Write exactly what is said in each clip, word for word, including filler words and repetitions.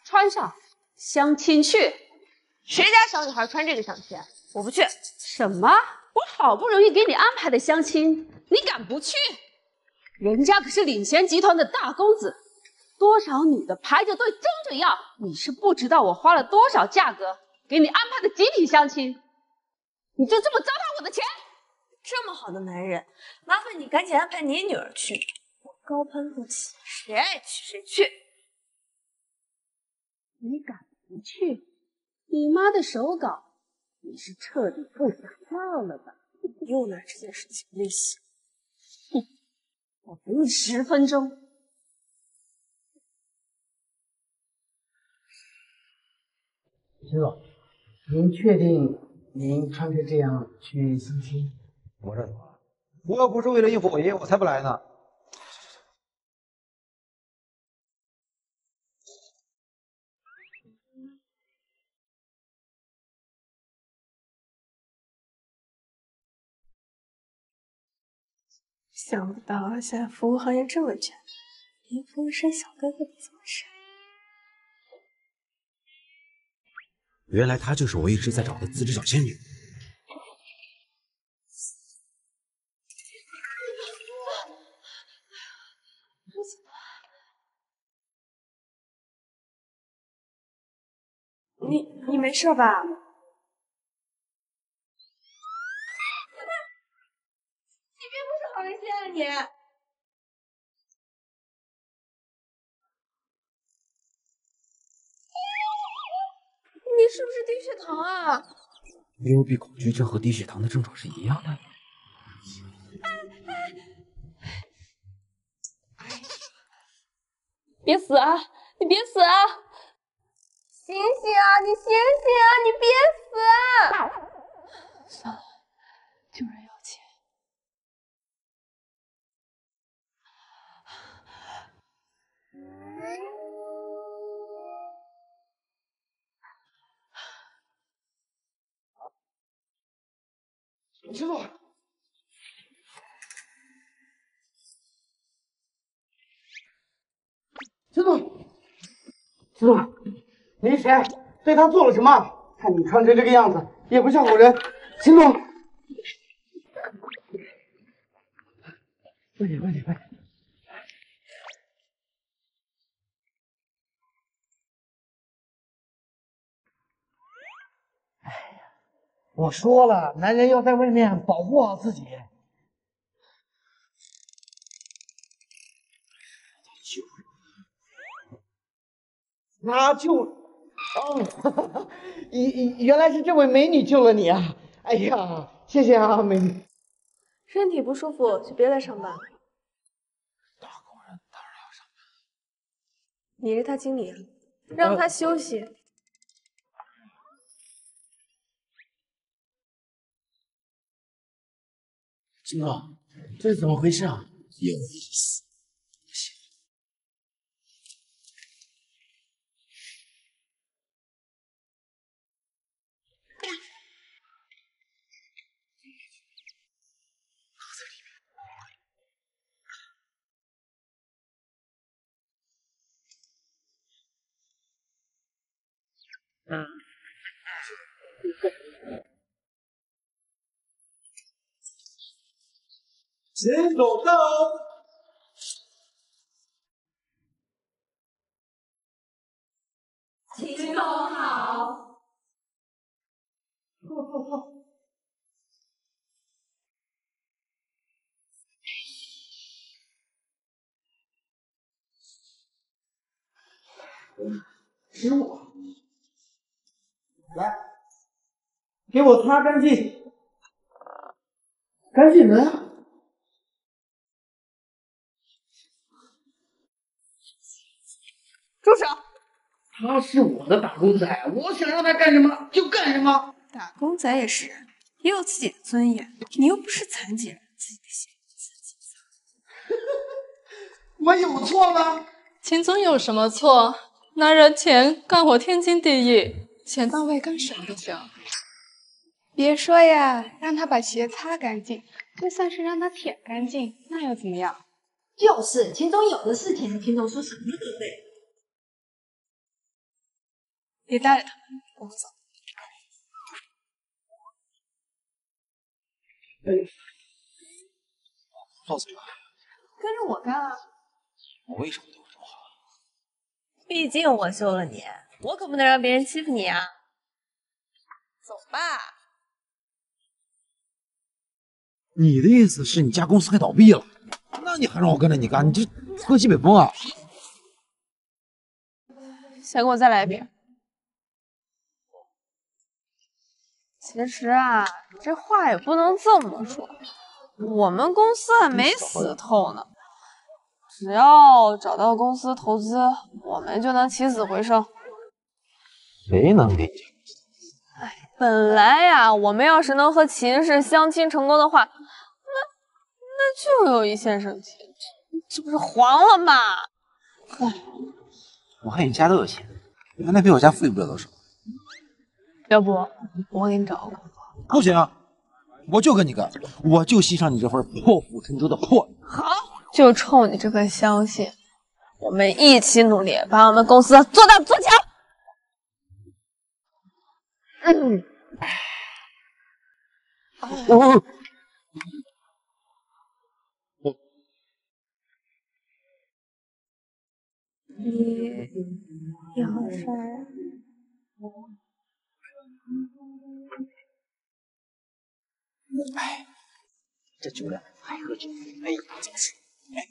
穿上，相亲去。 谁家小女孩穿这个相亲？我不去。 什么？我好不容易给你安排的相亲，你敢不去？人家可是领衔集团的大公子，多少女的排着队争着要，你是不知道我花了多少价格给你安排的集体相亲，你就这么糟蹋我的钱？ 这么好的男人，麻烦你赶紧安排你女儿去。我高攀不起，谁爱去谁去。 你敢不去？你妈的手稿，你是彻底不想要了吧？ 又拿这件事情威胁。 哼，我给你十分钟。 徐总，您确定您穿成这样去相亲？ 我这怎么了？我要不是为了应付我爷爷，我才不来呢。 想不到现在服务行业这么卷，连服务生小哥哥都这么帅。 原来她就是我一直在找的资质小仙女。 你你没事吧？你别不是好人心啊你！你是不是低血糖啊？ 幽闭恐惧症和低血糖的症状是一样的。 别死啊！你别死啊！醒醒啊！你醒醒啊！你别死啊！算了，救人要钱。 师傅，师傅，师傅，您谁？对他做了什么？看你穿成这个样子，也不像好人。秦总，快点，快点，快点！哎呀，我说了，男人要在外面保护好自己。那就，哦，原原来是这位美女救了你啊！哎呀，谢谢啊，美女。 身体不舒服就别来上班了。 打工人当然要上班。 你是他经理啊，让他休息。 秦总，这是怎么回事啊？有意思。不行。嗯。 秦总到。 秦总好。 坐坐坐。十五。来，给我擦干净，干净人。 住手！ 他是我的打工仔，我想让他干什么就干什么。 打工仔也是人，也有自己的尊严。你又不是残疾人，自己的鞋自己擦。 我有错吗？ 秦总有什么错？拿人钱干活天经地义，钱到位干什么都行。 别说呀，让他把鞋擦干净，就算是让他舔干净，那又怎么样？ 就是秦总有的是钱，秦总说什么都对。 别带着他们，我们走。 放怎么？ 跟着我干啊！ 我为什么对我这么好？ 毕竟我救了你，我可不能让别人欺负你啊！走吧。 你的意思是你家公司快倒闭了？那你还让我跟着你干？你这喝西北风啊！ 先给我再来一瓶。其实啊，这话也不能这么说，我们公司还没死透呢。只要找到公司投资，我们就能起死回生。 谁能给你？ 哎，本来呀，我们要是能和秦氏相亲成功的话，那那就有一线生机，这不是黄了吗？哎， 我看你家都有钱，原来比我家富裕不了多少。 要不我给你找个工作？ 不行，我就跟你干，我就欣赏你这份破釜沉舟的魄力。 好，就冲你这份相信，我们一起努力，把我们公司做大做强。嗯。 我你你好帅啊！ 哎，这酒量还喝酒？哎，真是。哎。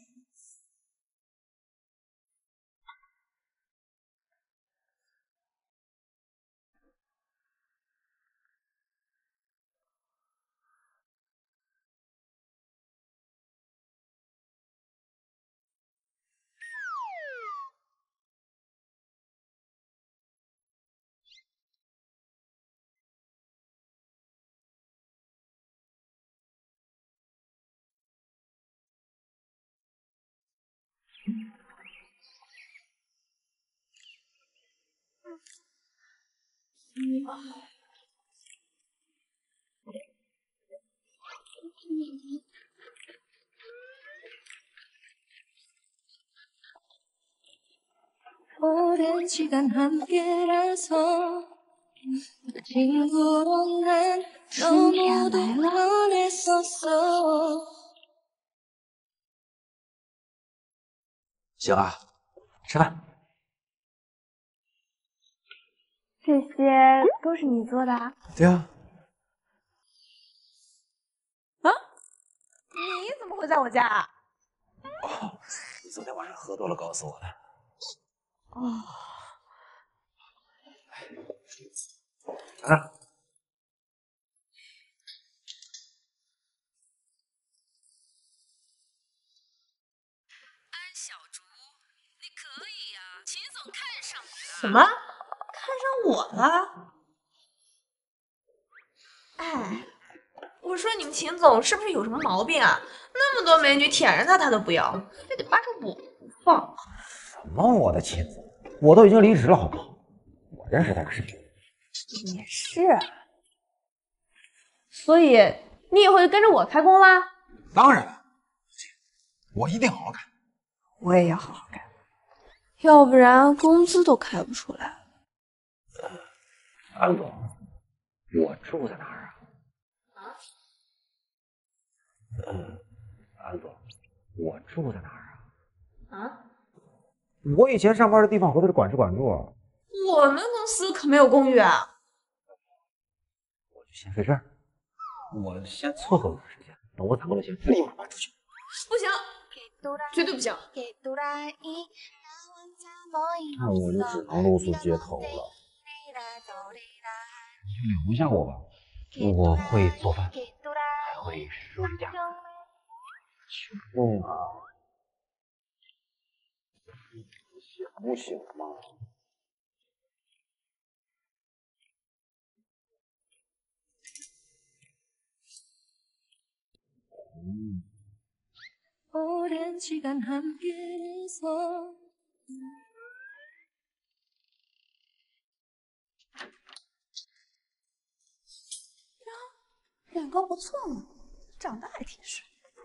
行啊，吃饭。 这些都是你做的啊？ 对啊。 啊？你怎么会在我家啊？ 哦，你昨天晚上喝多了告诉我的。 哦。 尝尝。 安小竹，你可以呀，秦总看上你了。 什么？看上我了？哎，我说你们秦总是不是有什么毛病啊？那么多美女舔着他，他都不要，非得扒着我不放。 什么我的秦总？我都已经离职了，好不好？我认识他个谁？ 也是。所以你以后就跟着我开工啦？ 当然，我一定好好干。 我也要好好干，要不然工资都开不出来。 安总，我住在哪儿啊？ 啊？ 嗯，安总，我住在哪儿啊？ 啊？ 我以前上班的地方和他是管吃管住。 我们公司可没有公寓啊。 我就先睡这儿，我先撮合段时间，等我攒够了钱，立马搬出去。 不行，绝对不行。 那我就只能露宿街头了。你就留下我吧，我会做饭，还会收拾家。求你啊，行不行嘛？嗯。 오랜 시간 함께해서 脸高不错嘛，长得还挺帅。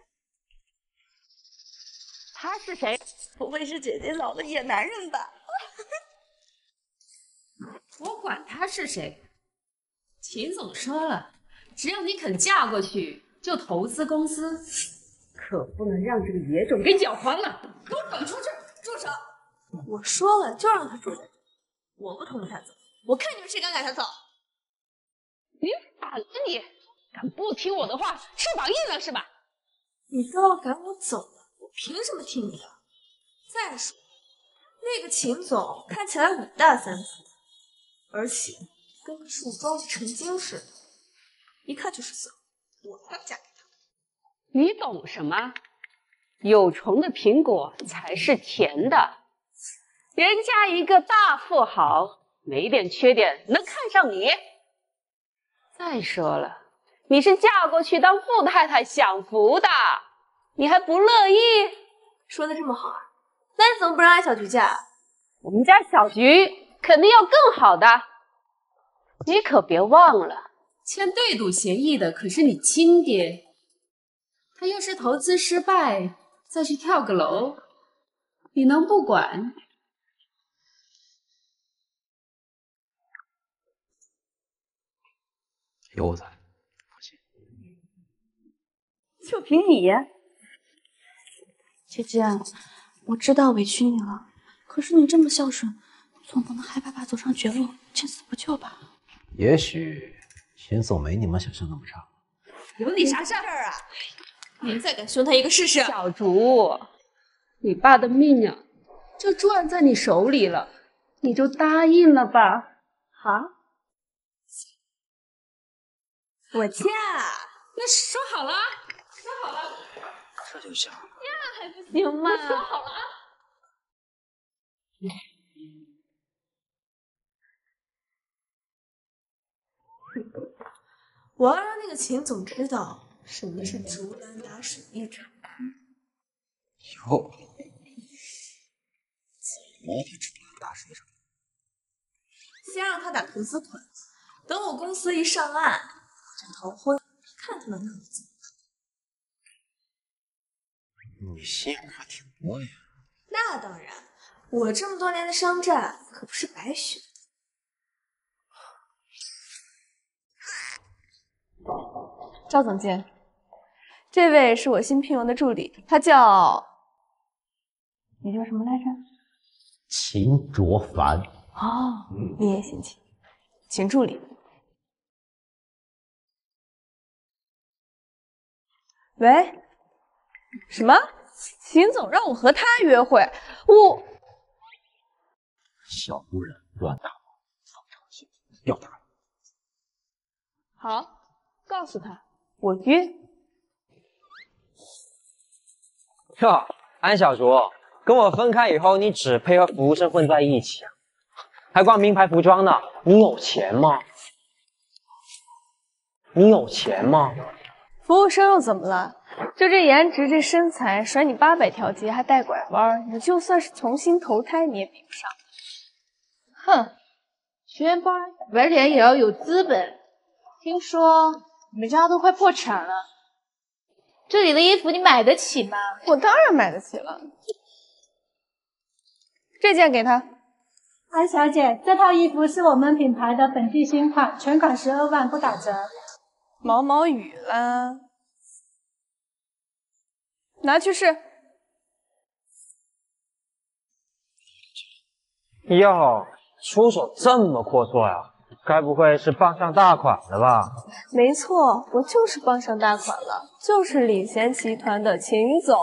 他是谁？不会是姐姐找的野男人吧？我管他是谁，秦总说了，只要你肯嫁过去，就投资公司，可不能让这个野种给搅黄了。给我滚出去！ 住手！我说了，就让他住在这，我不同意他走。我看你们谁敢赶他走！ 你反了你！敢不听我的话，翅膀硬了是吧？ 你都要赶我走了，我凭什么听你的？再说，那个秦总看起来五大三粗，而且跟个树桩子成精似的，一看就是色，我才不嫁给他。 你懂什么？有虫的苹果才是甜的。人家一个大富豪，没点缺点能看上你？再说了，你是嫁过去当富太太享福的，你还不乐意？ 说的这么好啊，那你怎么不让俺小菊嫁？ 我们家小菊肯定要更好的，你可别忘了，签对赌协议的可是你亲爹。他要是投资失败，再去跳个楼，你能不管？ 有我在，放心。 就凭你，姐姐，我知道委屈你了，可是你这么孝顺，总不能害爸爸走上绝路，见死不救吧？ 也许秦总没你们想象那么差。 有你啥事儿啊？你再敢凶他一个试试！ 小竹，你爸的命啊，就攥在你手里了，你就答应了吧？啊？ 我嫁， 那说好了，说好了， 这就行。 那还不行吗？ 说好了啊。 我要让那个秦总知道什么是竹篮打水一场空。 有，怎么个竹篮打水一场空？ 先让他打投资款，等我公司一上岸，就逃婚，看他能让我怎么办。 你心眼还挺多呀。 那当然，我这么多年的商战可不是白学的。赵总监，这位是我新聘用的助理，他叫……你叫什么来着？ 秦卓凡。 哦，你也姓秦，秦助理。喂，什么？秦总让我和他约会，我…… 小妇人乱大王，放长线，要打。 好。告诉他我约。 哟，安小竹，跟我分开以后，你只配和服务生混在一起啊？还挂名牌服装呢？你有钱吗？你有钱吗？ 服务生又怎么了？就这颜值，这身材，甩你八百条街还带拐弯，你就算是重新投胎你也比不上。 哼，学霸而且也要有资本。听说你们家都快破产了，这里的衣服你买得起吗？ 我当然买得起了。这件给他。 安小姐，这套衣服是我们品牌的本地新款，全款十二万不打折。 毛毛雨啦，拿去试。 哟，出手这么阔绰呀？该不会是傍上大款了吧？ 没错，我就是傍上大款了，就是领衔集团的秦总。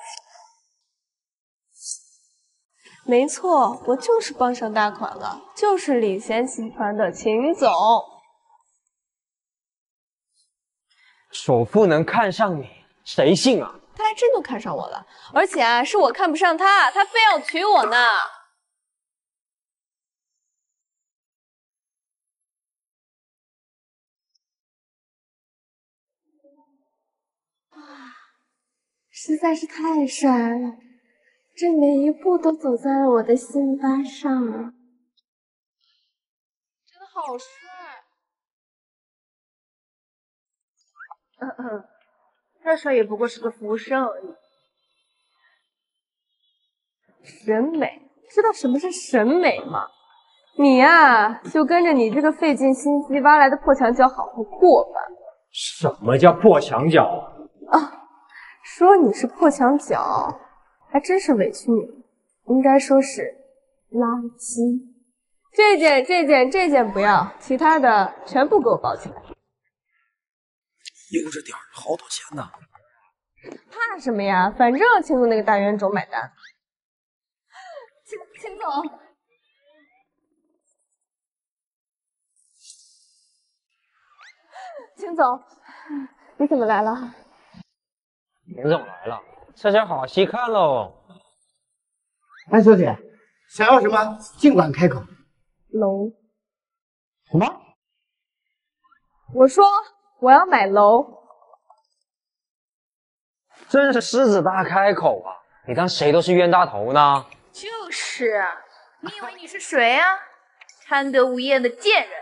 没错，我就是傍上大款了，就是领衔集团的秦总。 首富能看上你，谁信啊？ 他还真都看上我了，而且啊，是我看不上他，他非要娶我呢。 实在是太帅了，这每一步都走在了我的心巴上了。 真的好帅！ 嗯嗯，再帅也不过是个服务生而已。 审美，知道什么是审美吗？ 你呀、啊，就跟着你这个费尽心机挖来的破墙角好好过吧。 什么叫破墙角啊？说你是破墙角，还真是委屈你了。应该说是垃圾。这件、这件、这件不要，其他的全部给我包起来。 就这点儿，好多钱呢。 怕什么呀？反正秦总那个大冤种买单。秦秦总。秦总，你怎么来了？ 你怎么来了？这下好戏看喽！ 安小姐，想要什么尽管开口。 楼？ 什么？ 我说我要买楼。 真是狮子大开口啊！你当谁都是冤大头呢？ 就是啊，你以为你是谁啊？贪得无厌的贱人！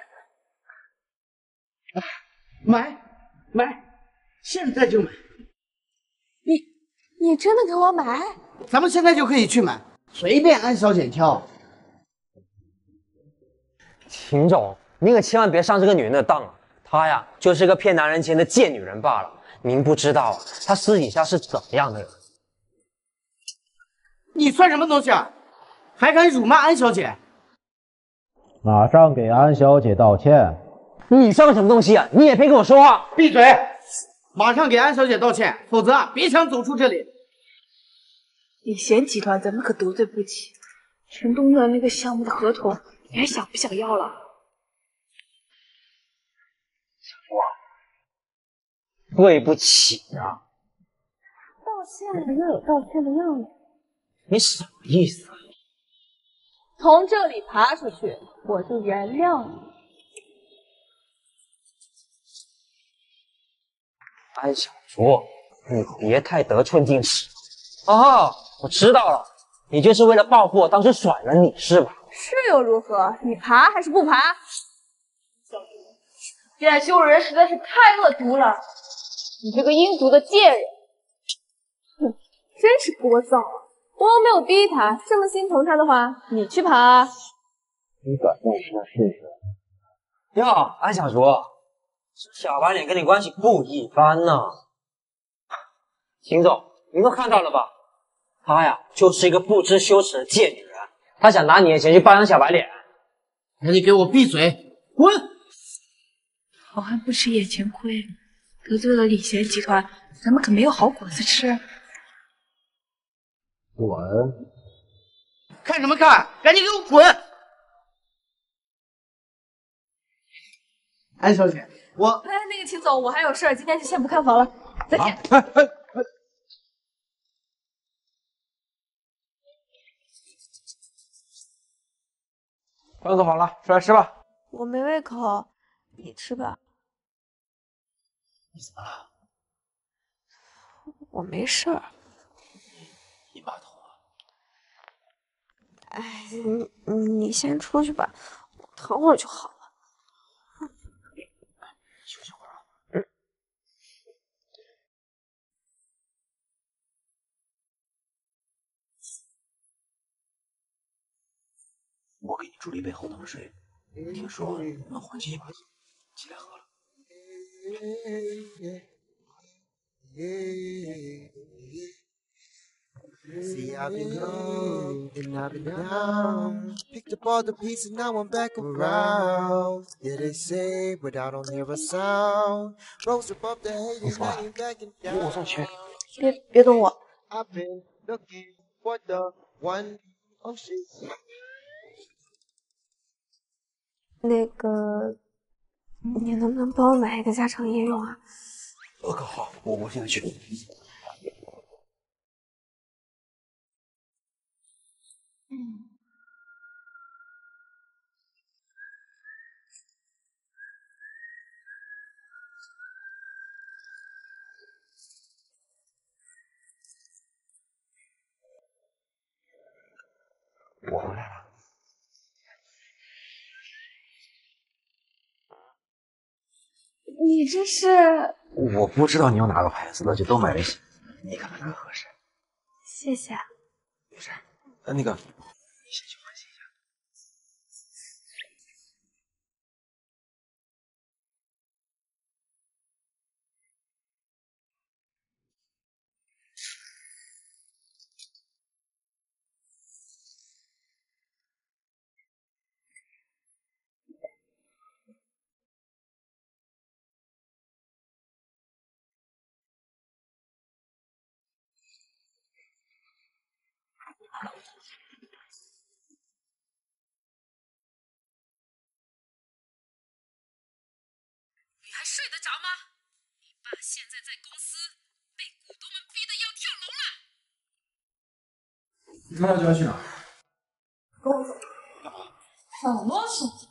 买买，现在就买！ 你你真的给我买？ 咱们现在就可以去买，随便安小姐挑。 秦总，您可千万别上这个女人的当啊！她呀，就是个骗男人钱的贱女人罢了。您不知道啊，她私底下是怎么样的人？ 你算什么东西啊？还敢辱骂安小姐？ 马上给安小姐道歉！ 你算个什么东西啊？你也配跟我说话？ 闭嘴！马上给安小姐道歉，否则啊，别想走出这里。 李贤集团咱们可得罪不起，陈东的那个项目的合同，你还想不想要了？ 对不起啊！ 道歉了又有道歉的样子。 你什么意思啊？ 从这里爬出去，我就原谅你。 安小竹，你别太得寸进尺。哦，我知道了，你就是为了报复我当时甩了你是吧？ 是又如何？你爬还是不爬？ 这样羞辱人实在是太恶毒了！你这个阴毒的贱人！ 哼，真是聒噪啊！我又没有逼他，这么心疼他的话，你去爬啊！ 你敢动手试试？哟，安小竹，这小白脸跟你关系不一般呢。秦总，您都看到了吧？她呀，就是一个不知羞耻的贱女人，她想拿你的钱去包养小白脸。 赶紧给我闭嘴，滚！ 好汉不吃眼前亏，得罪了李贤集团，咱们可没有好果子吃。 滚！ 看什么看？赶紧给我滚！安小姐，我…… 哎，那个秦总，我还有事儿，今天就先不看房了，再见。 哎哎哎！饭做好了，出来吃吧。 我没胃口，你吃吧。 你怎么了？ 我没事儿。 你把头啊！ 哎，你你先出去吧，我疼会儿就好了。 休息会儿啊。 嗯。 我给你煮了一杯红糖水，听说能缓解一把瘾，起来喝了。 See, I've been up and I've been down. Picked up all the pieces, now I'm back around. Yeah, they say, but I don't hear a sound. Rose above the haters, now you're backing down. 我上去。 别别动我。 I've been looking for the one. Oh shit. 那个，你能不能帮我买一个家常烟用啊？ 呃，好，我我现在去。 嗯。 我回来了。 你这是？ 我不知道你用哪个牌子的，就都买了一些，你看看哪个合适。 谢谢。 没事，呃，那个，你先去换洗一下。 你还睡得着吗？你爸现在在公司被股东们逼得要跳楼了。 你马上就要去哪儿？ 跟我走。什么事情？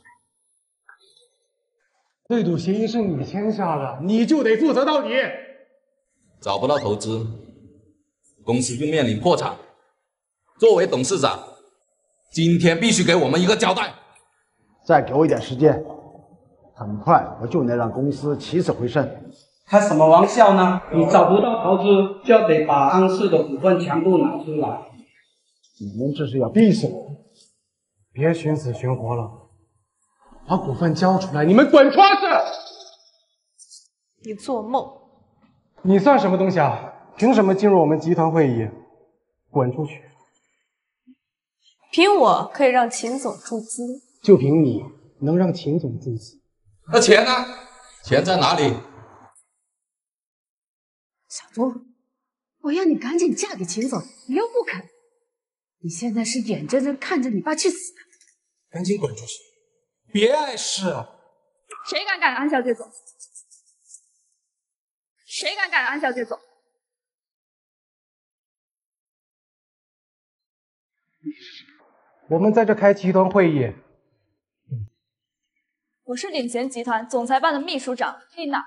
这赌协议是你签下的，你就得负责到底。 找不到投资，公司就面临破产。作为董事长，今天必须给我们一个交代。 再给我一点时间，很快我就能让公司起死回生。 开什么玩笑呢？你找不到投资，就要得把安氏的股份全部拿出来。 你们这是要逼死我！ 别寻死寻活了，把股份交出来，你们滚出去！ 你做梦！ 你算什么东西啊？凭什么进入我们集团会议？滚出去！ 凭我可以让秦总注资， 就凭你能让秦总注资？ 那钱呢？钱在哪里？ 小朱，我要你赶紧嫁给秦总，你又不肯。你现在是眼睁睁看着你爸去死。 赶紧滚出去！别碍事！ 谁敢赶安小姐走？谁敢赶安小姐走？ 我们在这开集团会议。 我是领衔集团总裁办的秘书长丽娜。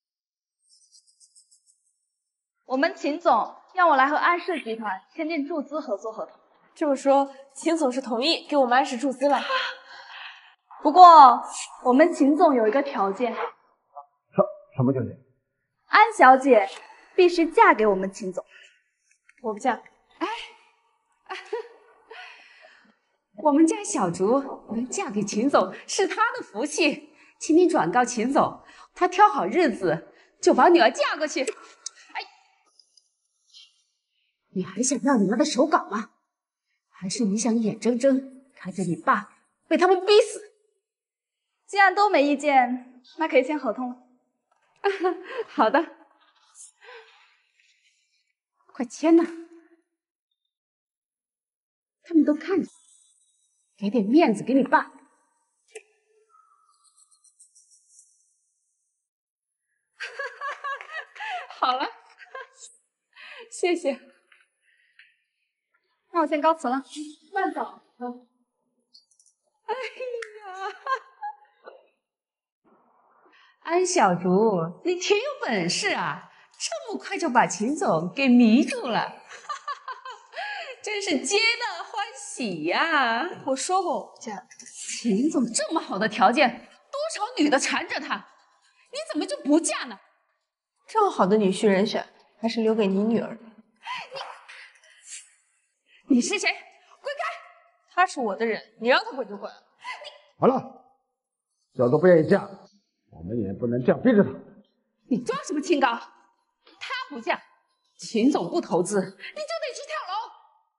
我们秦总让我来和安氏集团签订注资合作合同。 这么说，秦总是同意给我们安氏注资了。 不过，我们秦总有一个条件。 什什么条件？ 安小姐必须嫁给我们秦总。 我不嫁。 哎，我们家小竹能嫁给秦总是她的福气，请你转告秦总，他挑好日子就把女儿嫁过去。哎，你还想要你妈的手稿吗？还是你想眼睁睁看着你爸被他们逼死？ 既然都没意见，那可以签合同了。 好的，快签呐！他们都看着，给点面子给你爸。好了，谢谢。 那我先告辞了， 慢走。嗯。哎呀，安小竹，你挺有本事啊，这么快就把秦总给迷住了，真是皆大欢喜呀！ 我说过我不嫁。 秦总这么好的条件，多少女的缠着他，你怎么就不嫁呢？ 这么好的女婿人选，还是留给你女儿。 你你是谁？滚开！ 他是我的人，你让他滚就滚。 好了，小周不愿意嫁，我们也不能这样逼着他。 你装什么清高？他不嫁，秦总不投资，你就得去跳楼。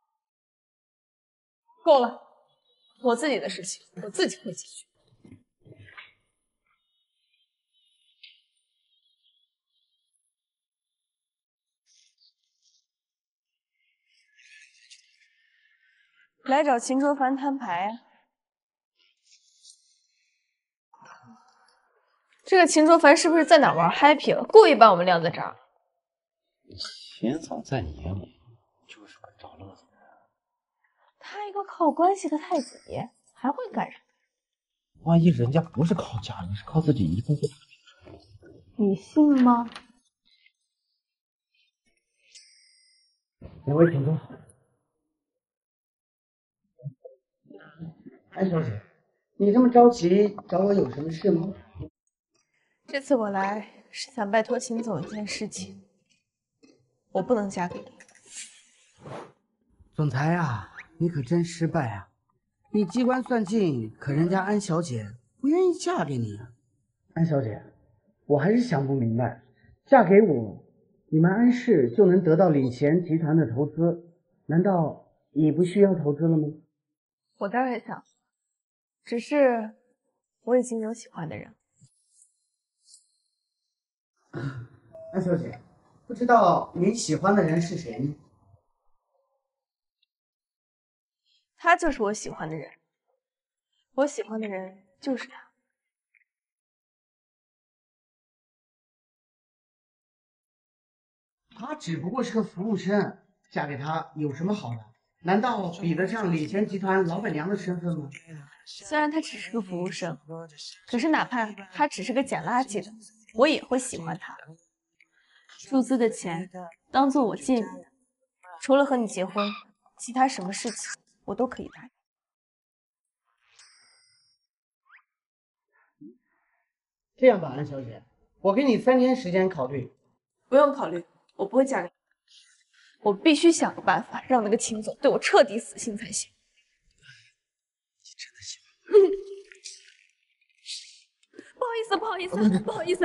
够了，我自己的事情我自己会解决。来找秦卓凡摊牌啊！这个秦卓凡是不是在哪玩 happy 了，故意把我们晾在这儿？ 秦总在你眼里就是个找乐子的人。 他一个靠关系的太子爷，还会干什么？ 万一人家不是靠家人，是靠自己一步步打拼出来的， 你信吗？ 两位请坐。安小姐，你这么着急找我有什么事吗？ 这次我来是想拜托秦总一件事情，我不能嫁给你。 总裁啊，你可真失败啊！你机关算尽，可人家安小姐不愿意嫁给你啊。安小姐，我还是想不明白，嫁给我，你们安氏就能得到领衔集团的投资，难道你不需要投资了吗？ 我倒也想，只是我已经有喜欢的人。 安小姐，不知道您喜欢的人是谁呢？ 他就是我喜欢的人，我喜欢的人就是他。 他只不过是个服务生，嫁给他有什么好的？难道比得上领衔集团老板娘的身份吗？ 虽然他只是个服务生，可是哪怕他只是个捡垃圾的，我也会喜欢他。注资的钱当做我借你的，除了和你结婚，其他什么事情我都可以答应。 这样吧，安小姐，我给你三天时间考虑。 不用考虑，我不会嫁给你。我必须想个办法，让那个秦总对我彻底死心才行。 你真的喜欢不好意思，不好意思，不好意思。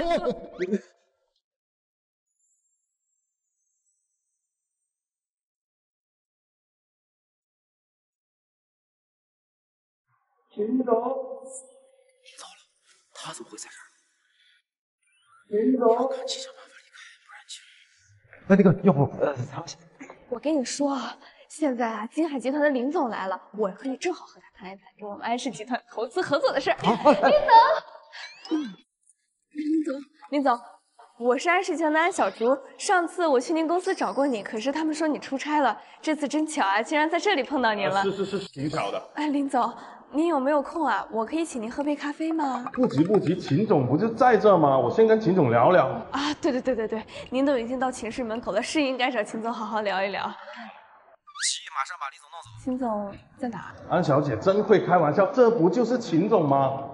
秦总， 糟了，他怎么会在这儿？ 秦总， 赶紧想办法离开，不然就……哎，那个，要不……呃，咱们先…… 我跟你说啊，现在啊，金海集团的林总来了，我可以正好和他谈一谈跟我们安氏集团投资合作的事。林总，林总，林总，我是安氏集团的安小竹。上次我去您公司找过你，可是他们说你出差了，这次真巧啊，竟然在这里碰到您了。 是是是，挺巧的。 哎，林总，您有没有空啊？我可以请您喝杯咖啡吗？ 不急不急，秦总不就在这吗？我先跟秦总聊聊。 啊，对对对对对，您都已经到寝室门口了，是应该找秦总好好聊一聊。 齐，马上把李总弄走。 秦总在哪？ 安小姐真会开玩笑，这不就是秦总吗？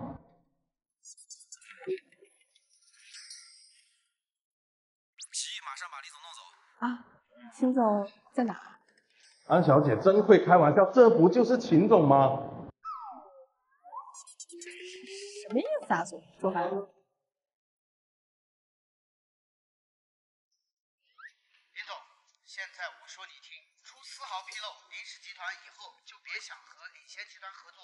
齐，马上把李总弄走。 啊，秦总在哪？ 安小姐真会开玩笑，这不就是秦总吗？ 什么意思啊，总说白了。 林总，现在我说你听，出丝毫纰漏，林氏集团以后就别想和领衔集团合作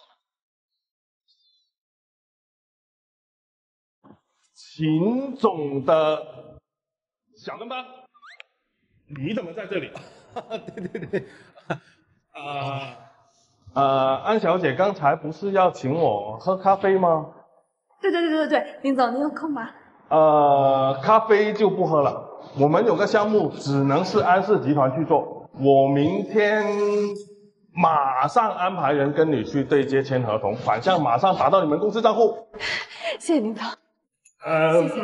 了。 秦总的小跟班，你怎么在这里？ 对对对， 呃呃，安小姐刚才不是要请我喝咖啡吗？ 对对对对对，林总，您有空吗？ 呃，咖啡就不喝了。我们有个项目只能是安氏集团去做，我明天马上安排人跟你去对接签合同，款项马上打到你们公司账户。 谢谢林总。 呃， 谢谢。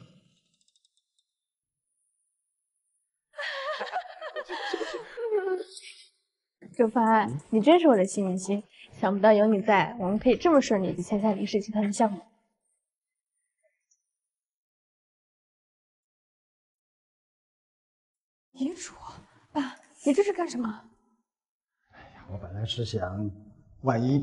周帆，你真是我的幸运星，想不到有你在，我们可以这么顺利地签下林氏集团的项目。遗嘱，爸，你这是干什么？ 哎呀，我本来是想，万一……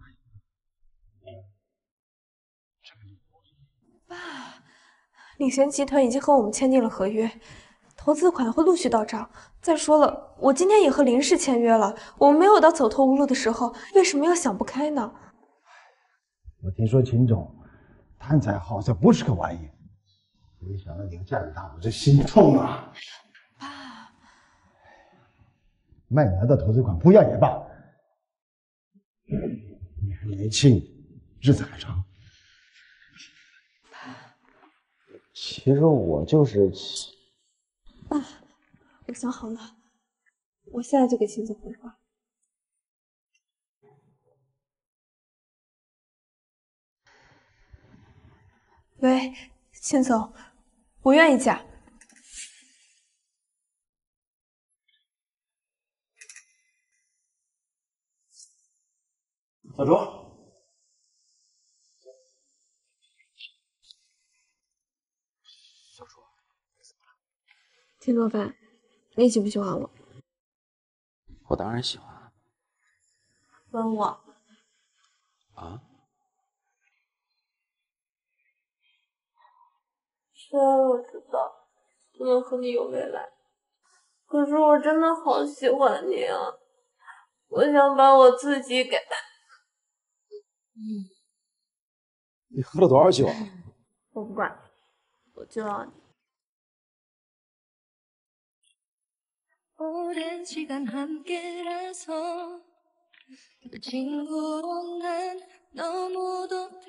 爸，领衔集团已经和我们签订了合约，投资款会陆续到账。再说了，我今天也和林氏签约了，我们没有到走投无路的时候，为什么要想不开呢？ 我听说秦总贪财好色，不是个玩意，没想到你这样大，我这心痛啊！ 爸， 卖来的投资款不要也罢，你还年轻，日子还长。 其实我就是…… 爸，我想好了，我现在就给秦总回话。喂，秦总，我愿意嫁。 小竹， 小竹，秦若凡，你喜不喜欢我？ 我当然喜欢。 吻我。 啊？ 虽然我知道不能和你有未来，可是我真的好喜欢你啊！我想把我自己给…… 嗯，你喝了多少酒啊？ 我不管，我就要你。 오랜 시간 함께라서 그 친구로 난 너무도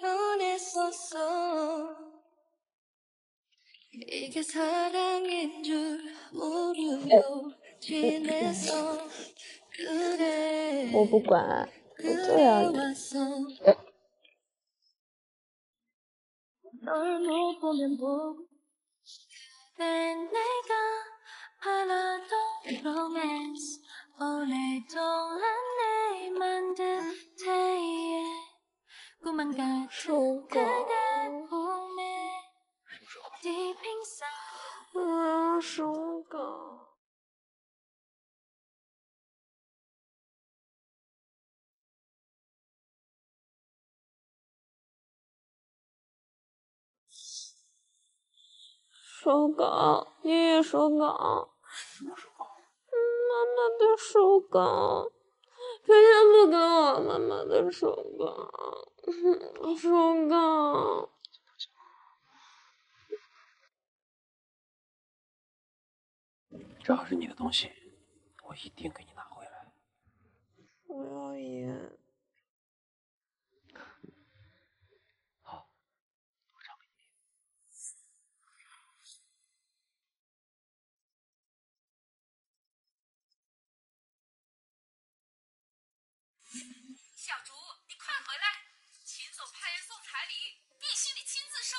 편했었어. 이게 사랑인 줄 모르고 지냈어. 그래 我不管，我就要你。 널 못 보면 보고 그때 내가 하나도 로맨스 오늘도 안내 만든 태에 꿈만 같은 그대 몸에 deep inside 嗯，手稿。 手稿，爷爷手稿，什么手稿？妈妈的手稿，偏偏不给我妈妈的手稿，手稿。 只要是你的东西，我一定给你拿回来。 我要烟。 小竹，你快回来！秦总派人送彩礼，必须你亲自收。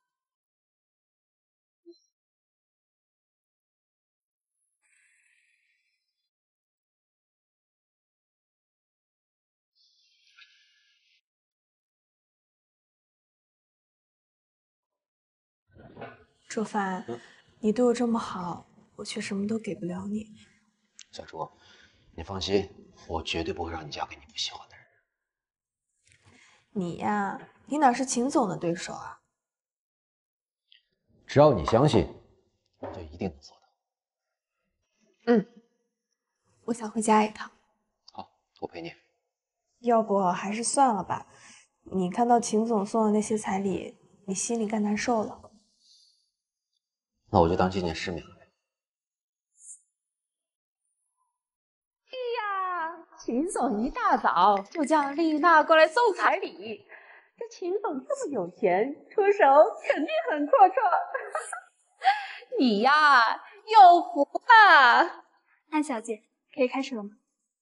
周凡，嗯、你对我这么好，我却什么都给不了你。 小竹，你放心，我绝对不会让你嫁给你不喜欢的人。 你呀，你哪是秦总的对手啊？ 只要你相信，我就一定能做到。 嗯，我想回家一趟。 好，我陪你。 要不还是算了吧。你看到秦总送的那些彩礼，你心里该难受了。 那我就当见见世面了呗。 哎呀，秦总一大早就叫丽娜过来送彩礼，这秦总这么有钱，出手肯定很阔绰。你呀，有福了。 安小姐，可以开始了吗？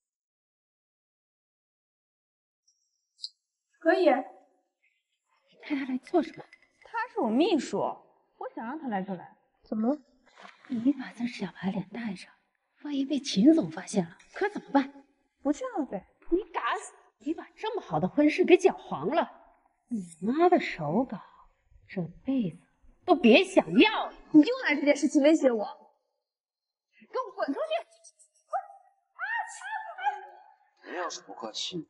可以。 派他来做什么？ 他是我秘书，我想让他来就来。 怎么了？ 你把这小白脸带上，万一被秦总发现了，可怎么办？ 不嫁了呗！ 你敢死！你把这么好的婚事给搅黄了，你妈的手稿，这辈子都别想要了！ 你又拿这件事情威胁我， 给我滚出去！ 滚！你要是不客气，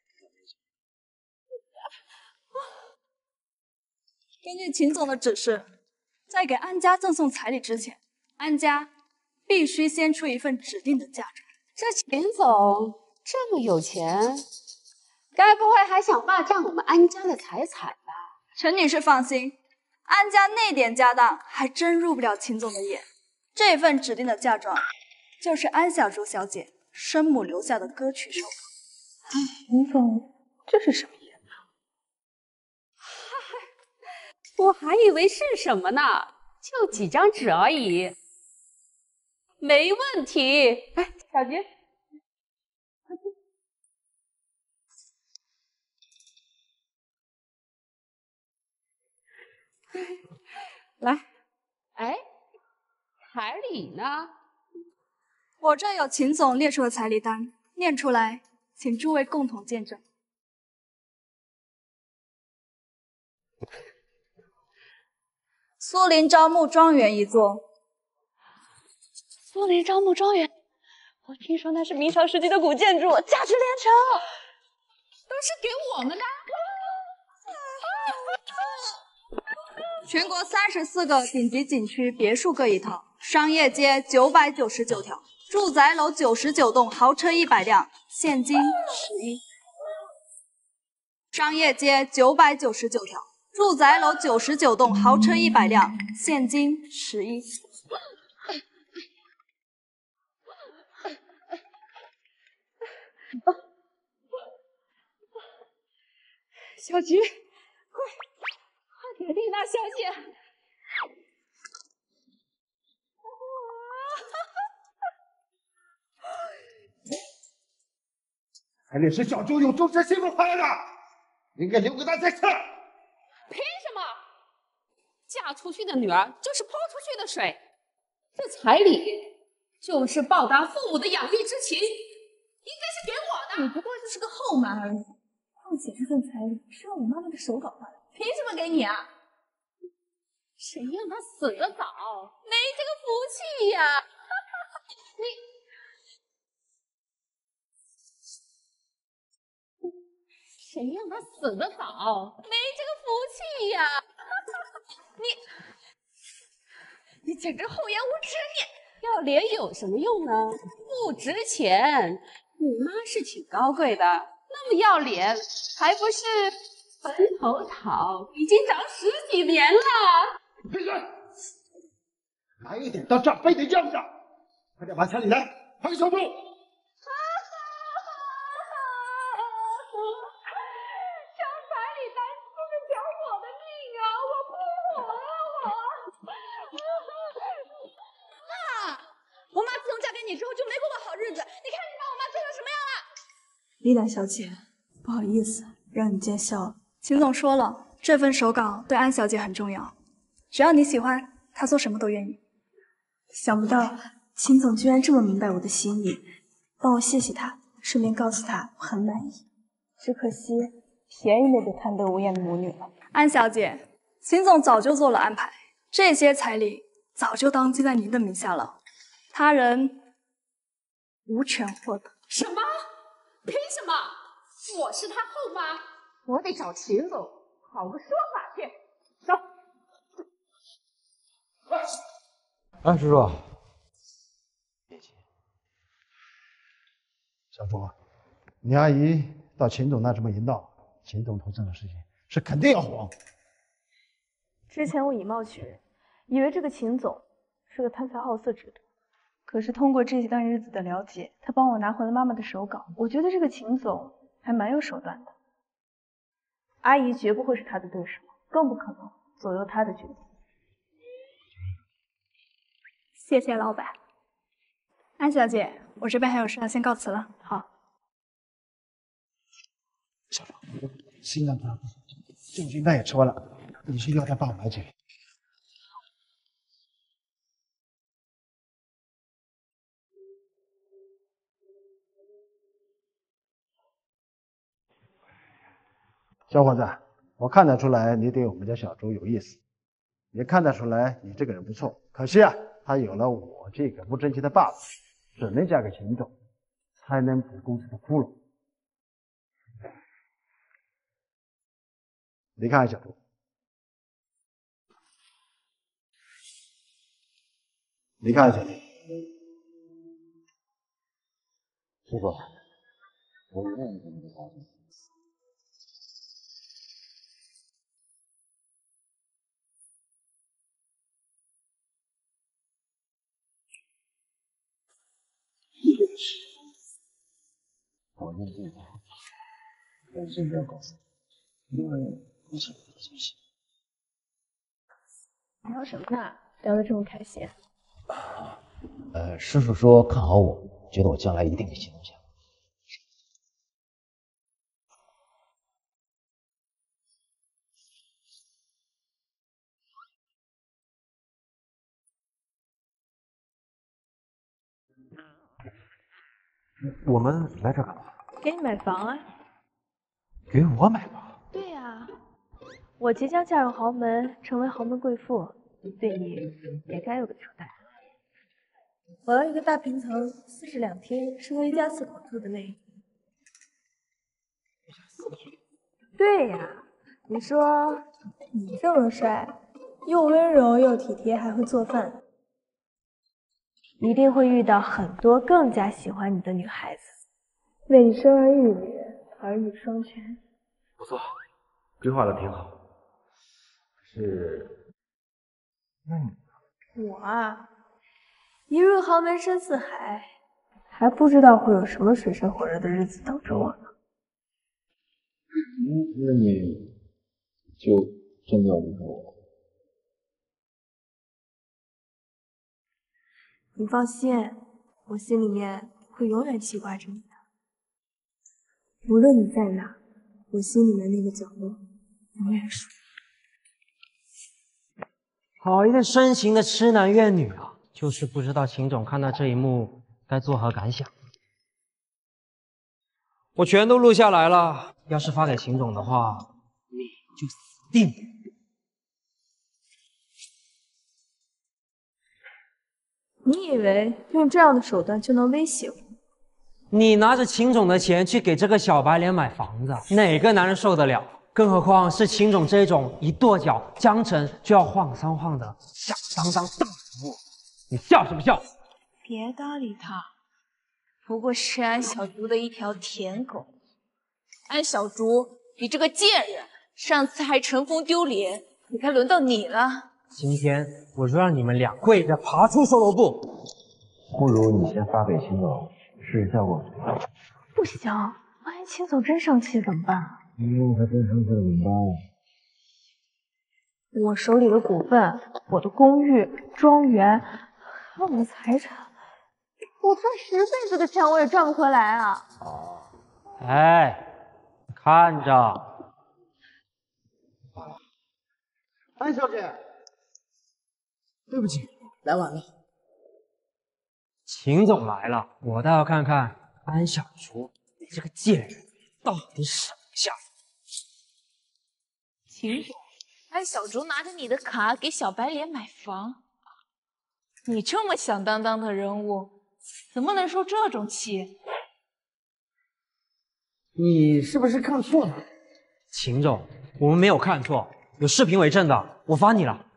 根据秦总的指示。 在给安家赠送彩礼之前，安家必须先出一份指定的嫁妆。 这秦总这么有钱，该不会还想霸占我们安家的财产吧？ 陈女士放心，安家那点家当还真入不了秦总的眼。这份指定的嫁妆，就是安小竹小姐生母留下的歌曲手稿。 秦总，这是什么意思？ 我还以为是什么呢，就几张纸而已，没问题。哎，小菊，来，哎，彩礼呢？ 我这有秦总列出的彩礼单，念出来，请诸位共同见证。苏林招募庄园一座。 苏林招募庄园，我听说那是明朝时期的古建筑，价值连城， 都是给我们的。 全国三十四个顶级景区别墅各一套，商业街九百九十九条，住宅楼九十九栋，豪车一百辆，现金十一。商业街九百九十九条。 住宅楼九十九栋，豪车一百辆，现金十一。 小菊，快快点，丽娜小姐！ 彩礼是小周用终身幸福换来的，应该留给他再吃。 凭什么？嫁出去的女儿就是泼出去的水，这彩礼就是报答父母的养育之情，应该是给我的。 你不过就是个后妈而已，况且这份彩礼是用我妈妈的手稿换的，凭什么给你啊？ 谁让他死得早，没这个福气呀！你。谁让他死得早，没这个福气呀！你，你简直厚颜无耻！你要脸有什么用呢？不值钱。你妈是挺高贵的，那么要脸，还不是坟头草，已经长十几年了。 闭嘴！哪有一点到账非得要上？快点把彩礼来还给小周。 丽娜小姐，不好意思，让你见笑了。秦总说了，这份手稿对安小姐很重要，只要你喜欢，她做什么都愿意。想不到秦总居然这么明白我的心意，帮我谢谢他，顺便告诉他我很满意。只可惜便宜那个贪得无厌的母女了。安小姐，秦总早就做了安排，这些彩礼早就当记在您的名下了，他人无权获得。 什么？凭什么？我是他后妈，我得找秦总讨个说法去。走。 哎，叔叔，小朱，你阿姨到秦总那这么一闹，秦总投资的事情是肯定要黄。 之前我以貌取人，以为这个秦总是个贪财好色之徒。可是通过这段日子的了解，他帮我拿回了妈妈的手稿，我觉得这个秦总还蛮有手段的。阿姨绝不会是他的对手，更不可能左右他的决定。 谢谢老板。安小姐，我这边还有事要先告辞了。好。 小周，心脏不好，救济单也吃完了，你去药店帮我买几粒。小伙子，我看得出来你对我们家小周有意思，也看得出来你这个人不错。可惜啊，他有了我这个不争气的爸爸，只能嫁给秦总，才能补公司的窟窿。你看小周，你看小周， 师傅，我愿意跟你交情。我认定他，但是不要搞错，因为你想我的东西。 聊什么呢？聊得这么开心。 呃，师傅说看好我，觉得我将来一定会行动起来。我们来这干嘛？ 给你买房啊。 给我买房？ 对呀、啊，我即将嫁入豪门，成为豪门贵妇，对你也该有个交代。我要一个大平层，四室两厅，适合一家四口住的那一种。对呀、啊，你说你这么帅，又温柔又体贴，还会做饭，一定会遇到很多更加喜欢你的女孩子，为你生儿育女，儿女双全。 不错，规划的挺好。是，那你我啊，一入豪门深似海，还不知道会有什么水深火热的日子等着我呢。 嗯，那你就真的要离开我？ 你放心，我心里面会永远记挂着你的。无论你在哪，我心里面那个角落永远属于你。 好一个深情的痴男怨女啊！就是不知道秦总看到这一幕该作何感想。我全都录下来了，要是发给秦总的话，你就死定了。 你以为用这样的手段就能威胁我？ 你拿着秦总的钱去给这个小白脸买房子，哪个男人受得了？更何况是秦总这种一跺脚江城就要晃三晃的响当当大人物，你笑什么笑？ 别搭理他，不过是安小竹的一条舔狗。安小竹，你这个贱人，上次还乘风丢脸，你该轮到你了。 今天我就让你们俩跪着爬出售楼部。 不如你先发给秦总试试效果。 不行，万一秦总真生气怎么办啊？ 嗯，他真生气了怎么办？ 我手里的股份、我的公寓、庄园，还有我的财产，我赚十辈子的钱我也赚不回来啊！ 哎，看着， 安小姐，对不起，来晚了。 秦总来了，我倒要看看安小竹，你这个贱人到底什么下场？ 秦总，安小竹拿着你的卡给小白脸买房，你这么响当当的人物，怎么能受这种气？ 你是不是看错了？ 秦总，我们没有看错，有视频为证的，我发你了。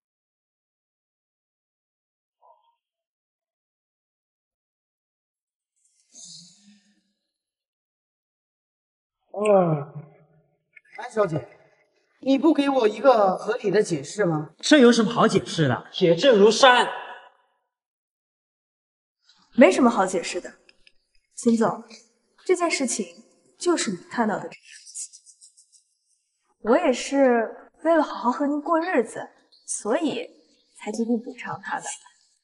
哦，安小姐，你不给我一个合理的解释吗？ 这有什么好解释的？铁证如山。 没什么好解释的，秦总，这件事情就是你看到的这样。我也是为了好好和您过日子，所以才决定补偿他的。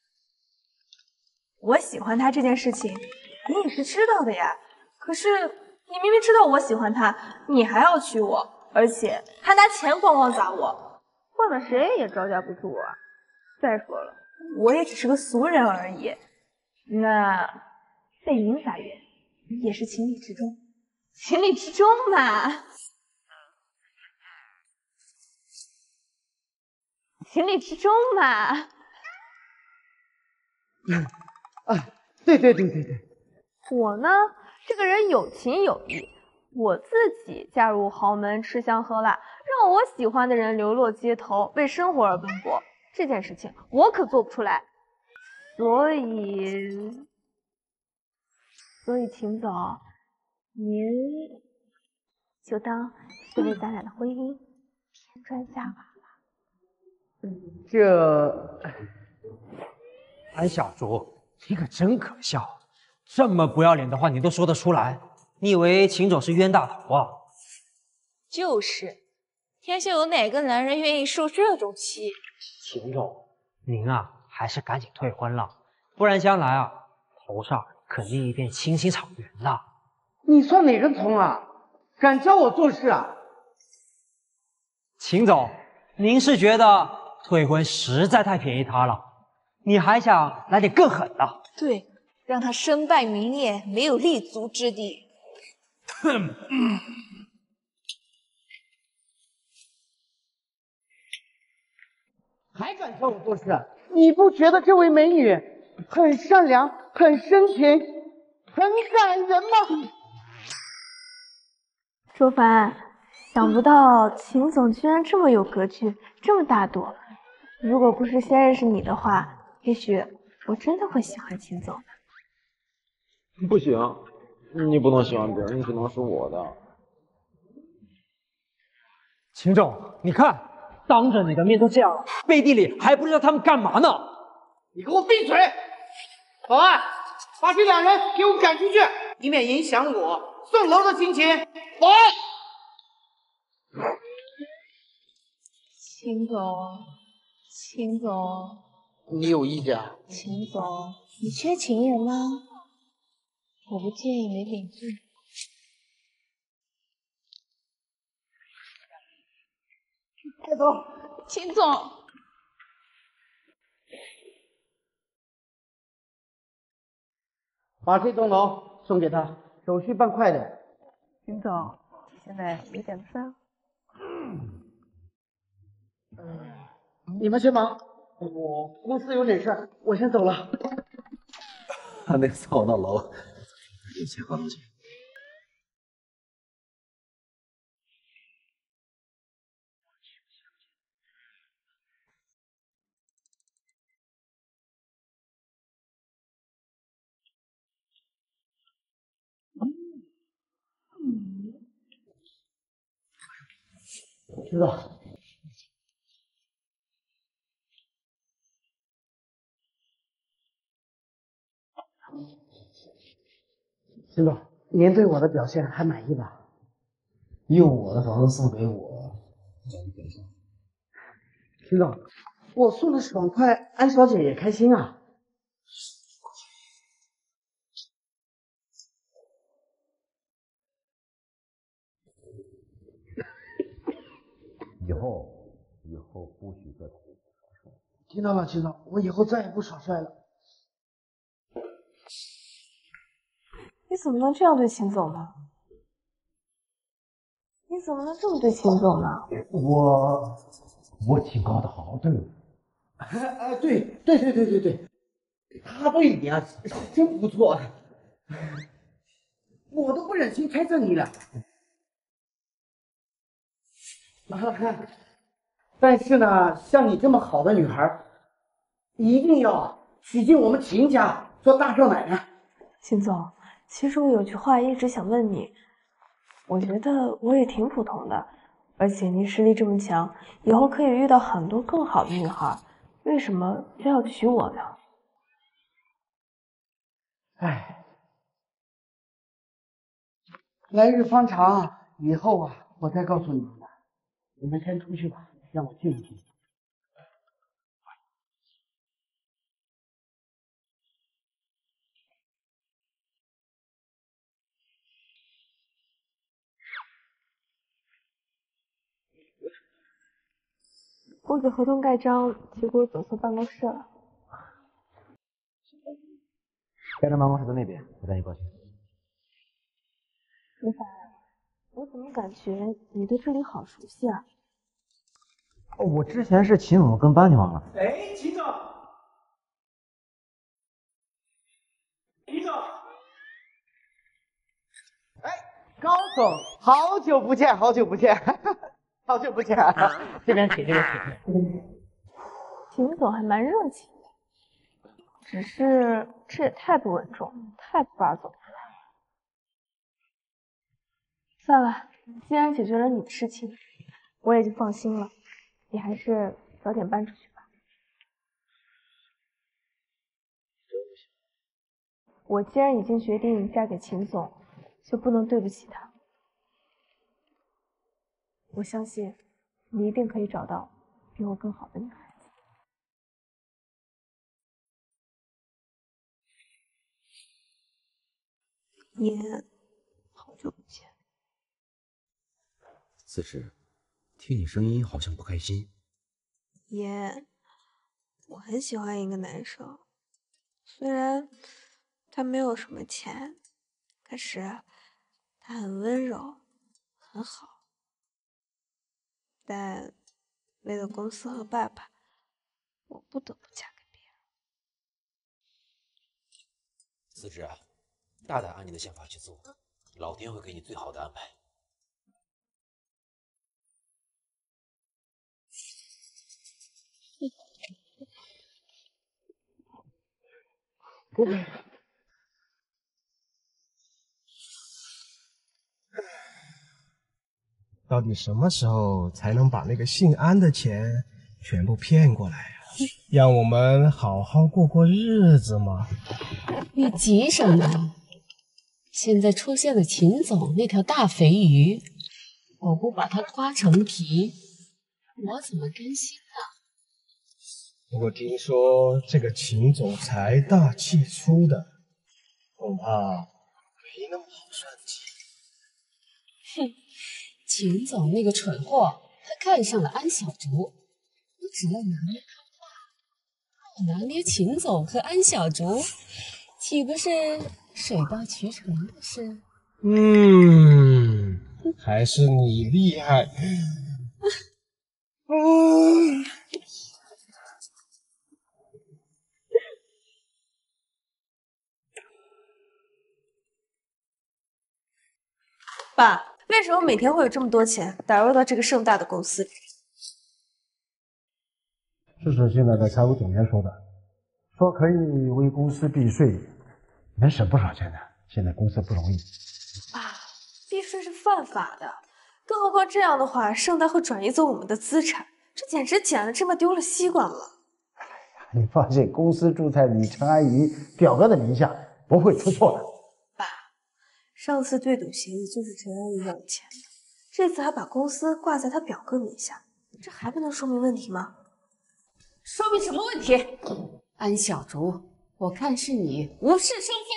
我喜欢他这件事情，你也是知道的呀。可是你明明知道我喜欢他，你还要娶我，而且还拿钱咣咣砸我，换了谁也招架不住啊。再说了，我也只是个俗人而已，那被您撒冤也是情理之中。情理之中嘛，情理之中嘛。 嗯，啊，对对对对对， 我呢，这个人有情有义，我自己嫁入豪门，吃香喝辣，让我喜欢的人流落街头，为生活而奔波，这件事情我可做不出来。所以，所以秦总，您就当是为咱俩的婚姻添砖加瓦吧。 这， 安小竹，你可真可笑，这么不要脸的话你都说得出来？你以为秦总是冤大头啊？ 就是，天下有哪个男人愿意受这种气？ 秦总，您啊，还是赶紧退婚了，不然将来啊，头上肯定一片青青草原的。 你算哪根葱啊？敢教我做事啊？ 秦总，您是觉得退婚实在太便宜他了，你还想来点更狠的？ 对，让他身败名裂，没有立足之地。 哼， 还敢教我做事？你不觉得这位美女很善良、很深情、很感人吗？ 周凡，想不到秦总居然这么有格局，这么大度。如果不是先认识你的话，也许我真的会喜欢秦总的。 不行，你不能喜欢别人，你只能是我的。 秦总，你看，当着你的面都这样了，背地里还不知道他们干嘛呢？ 你给我闭嘴！保安，把这两人给我赶出去，以免影响我送楼的心情。保安。 秦总，秦总， 你有意见啊？ 秦总，你缺情人吗？我不介意没领证。 带走， 秦总。 把这栋楼送给他，手续办快点。 秦总，现在有点烦。 你们先忙，我公司有点事，我先走了。 他那送我到楼，一千好多钱。 知道。秦总，您对我的表现还满意吧？ 用我的房子送给我， 秦总，我送的爽快，安小姐也开心啊。 以后，以后不许再胡耍帅。 听到了，秦总，我以后再也不耍帅了。 你怎么能这样对秦总呢？你怎么能这么对秦总呢？ 我我警告的好，对。 哎，对对对对对对，他对你啊真不错，我都不忍心猜测你俩。但是呢，像你这么好的女孩，一定要娶进我们秦家做大少奶奶。 秦总，其实我有句话一直想问你，我觉得我也挺普通的，而且您实力这么强，以后可以遇到很多更好的女孩，为什么非要娶我呢？ 哎，来日方长，以后啊，我再告诉你们的。你们先出去吧，让我静一静。 公子合同盖章，结果走错办公室了。 盖章办公室在那边，我带你过去。 林凡，我怎么感觉你对这里好熟悉啊？ 哦，我之前是秦总跟班，你忘了？ 哎，秦总，秦总， 哎，高总，好久不见，好久不见，好久不见，这边请，这边请，这边请。 秦总还蛮热情的，只是这也太不稳重，太不把总裁了。算了，既然解决了你的事情，我也就放心了。你还是早点搬出去吧。我既然已经决定嫁给秦总，就不能对不起他。我相信你一定可以找到比我更好的女孩子。爷，好久不见。 四十，听你声音好像不开心。 爷，我很喜欢一个男生，虽然他没有什么钱，可是他很温柔，很好。但为了公司和爸爸，我不得不嫁给别人。 四十，大胆按你的想法去做，老天会给你最好的安排。 到底什么时候才能把那个姓安的钱全部骗过来呀、啊？让我们好好过过日子嘛。 你急什么？现在出现了秦总那条大肥鱼，我不把它刮成皮， 我怎么甘心呢？ 不过听说这个秦总财大气粗的，恐怕没那么好算计。 哼，秦总那个蠢货，他看上了安小竹，我只要拿捏他话，我拿捏秦总和安小竹，岂不是水到渠成的事？ 嗯，还是你厉害。嗯。 爸，为什么每天会有这么多钱打入到这个盛大的公司里？ 这是现在的财务总监说的，说可以为公司避税，能省不少钱的。现在公司不容易。 爸，避税是犯法的，更何况这样的话，盛大会转移走我们的资产，这简直捡了芝麻丢了西瓜了。 哎呀，你放心，公司注在你陈阿姨表哥的名下，不会出错的。 上次对赌协议就是陈阿姨要的钱的，这次还把公司挂在他表哥名下，这还不能说明问题吗？ 说明什么问题？安小竹，我看是你无事生非。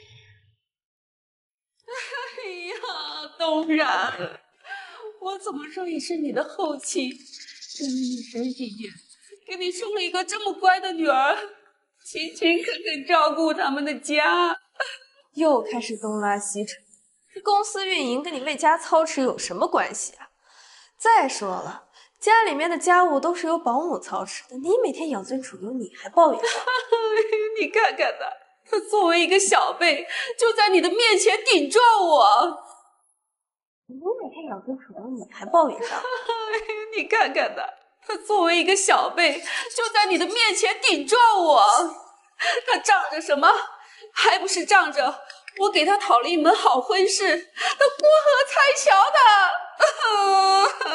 哎呀，东然，我怎么说也是你的后妻，跟了你十几年，给你生了一个这么乖的女儿，勤勤恳恳照顾他们的家。 又开始东拉西扯，这公司运营跟你为家操持有什么关系啊？再说了，家里面的家务都是由保姆操持的，你每天养尊处优，你还抱怨？ 你看看他，他作为一个小辈，就在你的面前顶撞我。 你每天养尊处优，你还抱怨上？ 你看看他，他作为一个小辈，就在你的面前顶撞我。他仗着什么？还不是仗着我给他讨了一门好婚事，他过河拆桥的。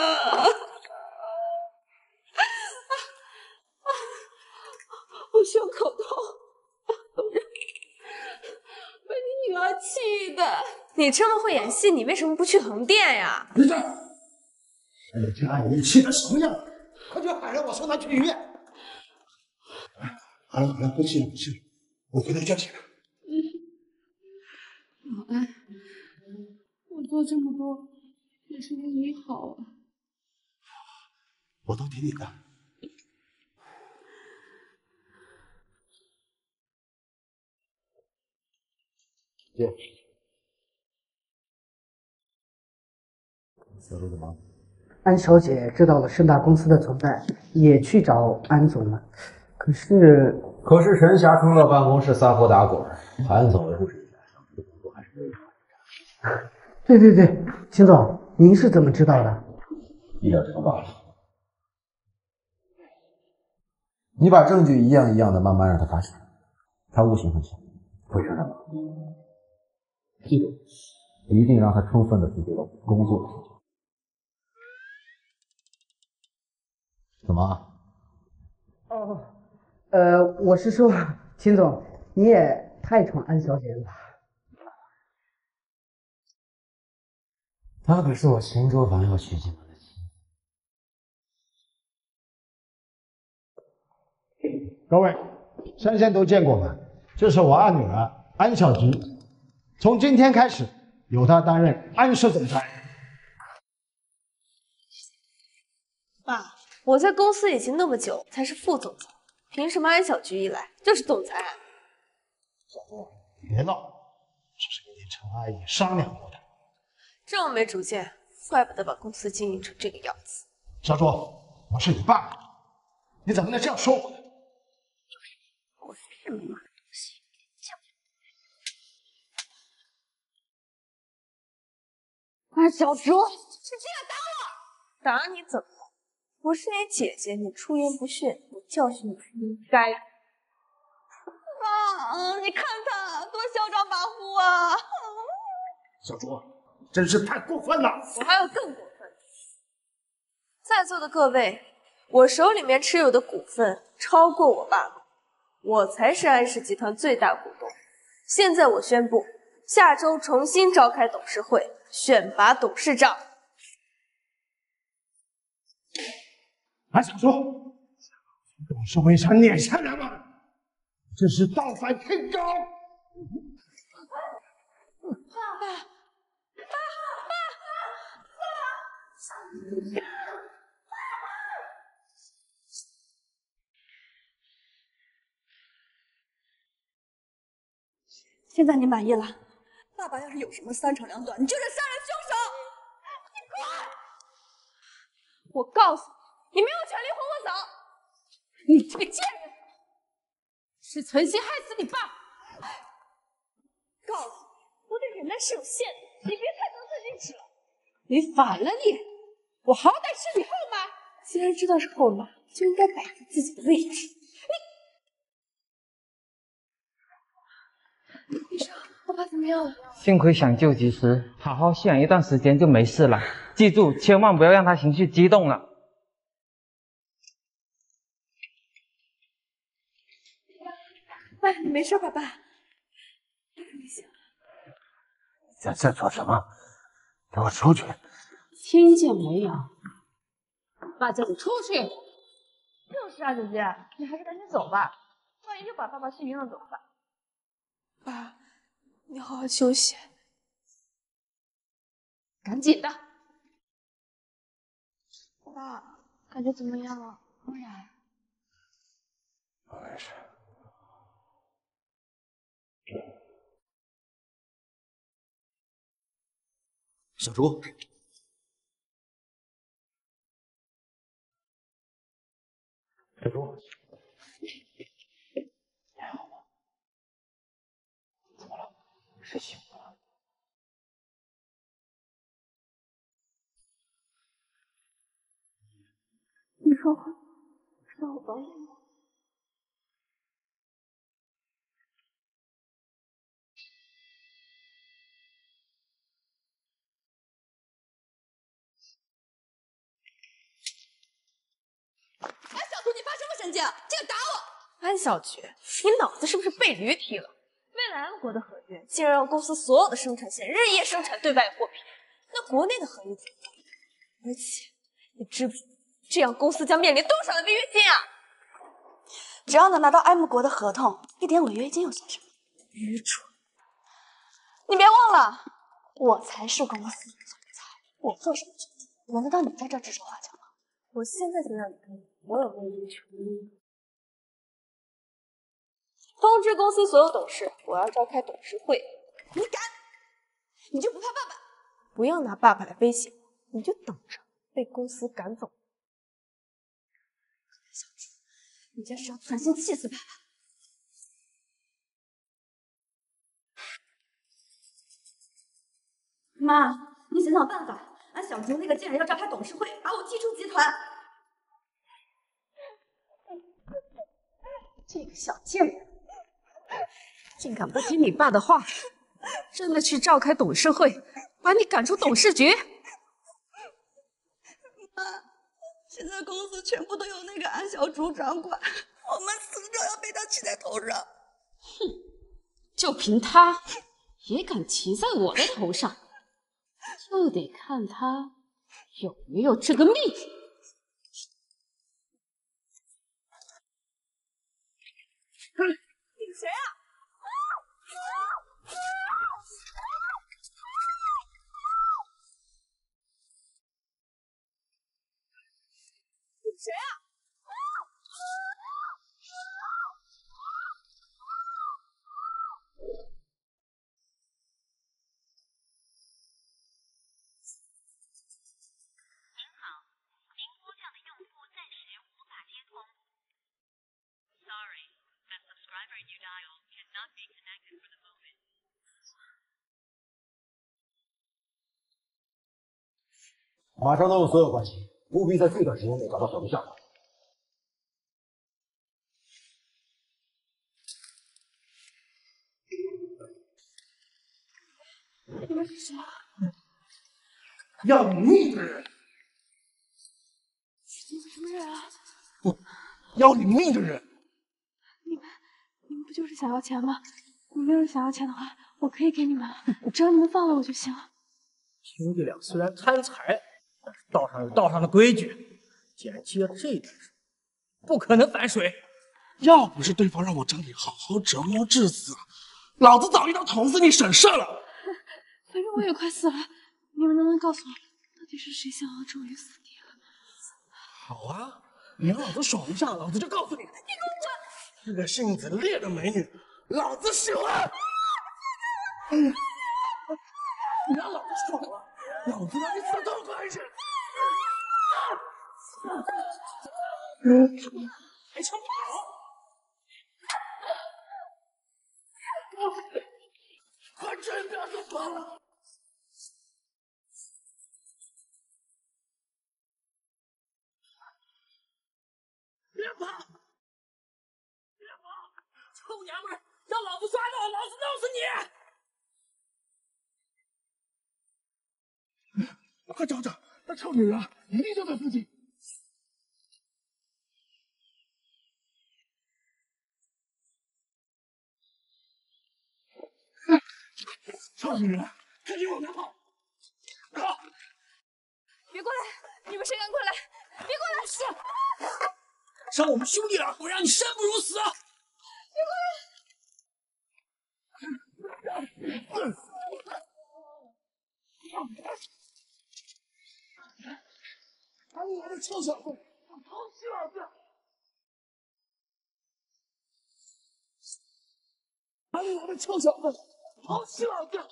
我胸口痛，被你女儿气的。 你这么会演戏，你为什么不去横店呀？ 别站！你这阿姨气成什么样？快去喊人，我送她去医院。好了好了，不气了不气了，我回头叫醒她。 老安，我做这么多也是为你好啊。 我都听你的。姐，小陆怎么？ 安小姐知道了盛大公司的存在，也去找安总了。可是， 可是陈霞冲到办公室撒泼打滚，安总维护沈家上司工作还是没有完成。 对对对，秦总，您是怎么知道的？ 意料之中罢了。你把证据一样一样的慢慢让他发现，他悟性很强，会承认吗？记住，一定让他充分的具备了工作的条件。怎么？ 哦，呃，我是说，秦总，你也太宠安小姐了吧？ 她可是我秦州凡要娶进门的妻。 各位，先生都见过吧？这是我二女儿安小菊，从今天开始由她担任安氏总裁。 爸，我在公司已经那么久，才是副总裁，凭什么安小菊一来就是总裁？ 小朱，别闹，这是跟你陈阿姨商量过的。 这么没主见，怪不得把公司经营成这个样子。 小朱，我是你爸爸，你怎么能这样说我呢？ 我是没妈的东西，安小竹，你竟然打我！ 打你怎么了？我是你姐姐，你出言不逊，我教训你是应该的。 啊！你看他多嚣张跋扈啊！ 小朱，真是太过分了！ 我还有更过分的。在座的各位，我手里面持有的股份超过我爸爸，我才是安氏集团最大股东。现在我宣布，下周重新召开董事会，选拔董事长。 安小竹，董事会上撵下来吗？这是倒反天高！ 爸爸，爸爸，爸！ 现在你满意了？爸爸要是有什么三长两短，你就是杀人凶手！你滚！ 我告诉你，你没有权利轰我走！ 你这个贱人，是存心害死你爸！ 告诉你，我的忍耐是有限的，你别太得寸进尺了。 你反了你！我好歹是你后妈， 既然知道是后妈，就应该摆在自己的位置。你，医生，我爸怎么样了？ 幸亏想救及时，好好休养一段时间就没事了。记住，千万不要让他情绪激动了。 爸，你没事吧，爸？ 你在这做什么？给我出去！ 听见没有？爸叫你出去！ 就是啊，姐姐，你还是赶紧走吧，万一又把爸爸气晕了怎么办？ 爸，你好好休息。 赶紧的。 爸，感觉怎么样了？当然。 没事。 小竹， 小竹， 你还好吗？怎么了？是醒了？ 你说话是让我帮你吗？ 安小竹，你发什么神经？竟敢打我！ 安小菊，你脑子是不是被驴踢了？ 未来 M 国的合约竟然让公司所有的生产线日夜生产对外货品，那国内的合约怎么办？而且，你知不知道这样公司将面临多少的违约金啊？ 只要能拿到 M 国的合同，一点违约金又算什么？ 愚蠢！ 你别忘了，我才是公司的总裁，我做什么决定，轮得到你在这指手画脚吗？ 我现在就让你跟我有没有权利？通知公司所有董事，我要召开董事会。你敢？你就不怕爸爸？不要拿爸爸来威胁我，你就等着被公司赶走。 小猪，你这是要存心气死爸爸！ 妈，你想想办法，俺小竹那个贱人要召开董事会，把我踢出集团。 这个小贱人，竟敢不听你爸的话，真的去召开董事会，把你赶出董事局！ 妈，现在公司全部都由那个安小竹掌管，我们迟早要被他骑在头上。 哼，就凭他，也敢骑在我的头上，就得看他有没有这个命！ 你谁啊？你谁啊？ 您好，您拨叫的用户暂时无法接通。Sorry, the subscriber you dialed cannot be connected for the moment. 马上动用所有关系，务必在最短时间内找到小猪下落。 你们是谁？ 要你命的人！ 你们什么人啊？ 不，要你命的人！ 你们，你们不就是想要钱吗？你们要是想要钱的话，我可以给你们，只要你们放了我就行了。 兄弟俩虽然贪财，但是道上有道上的规矩， 既然接了这单生意，不可能反水。要不是对方让我找你好好折磨致死，老子早一刀捅死你省事了。 反正我也快死了，你们能不能告诉我，到底是谁想要周瑜死地了？ 好啊，你让老子爽一下，老子就告诉你，你给我滚！这个性子烈的美女，老子喜欢。你让老子爽了，老子让你死痛快一些。还想跑？快追，不要再跑了！别跑！别跑！臭娘们儿，让老子抓到，老子弄死你！快找找，那臭女人一定就在附近。臭女人，赶紧往前跑！跑！ 别过来！你们谁敢过来？别过来！ 是，伤我们兄弟二虎，让你生不如死！别过来！把你的臭小子，偷袭老子！把你的臭小子，偷袭老子！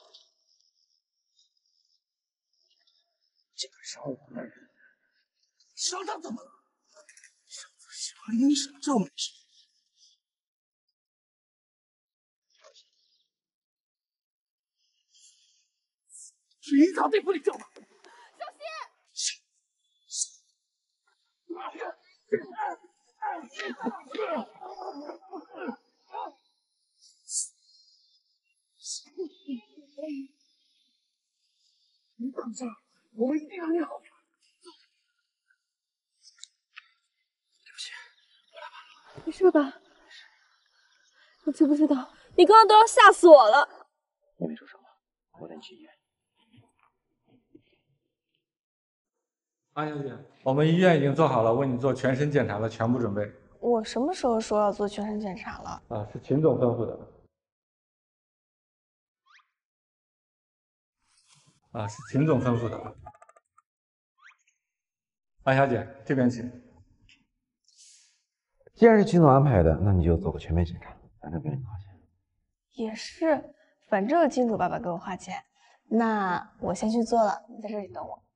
这个烧我的人，烧他怎么了？小子喜欢阴险这门事，去阴曹地府里救吧！ 小心！ 你等着，我们一定让你好。对不起，我来晚了。 没事吧？你知不知道，你刚刚都要吓死我了。 我没受伤吧？我带你去医院。 安小姐，我们医院已经做好了为你做全身检查的全部准备。 我什么时候说要做全身检查了？ 啊，是秦总吩咐的。啊，是秦总吩咐的。安小姐，这边请。 既然是秦总安排的，那你就做个全面检查，反正不用你花钱。 也是，反正金主爸爸给我花钱，那我先去做了，你在这里等我。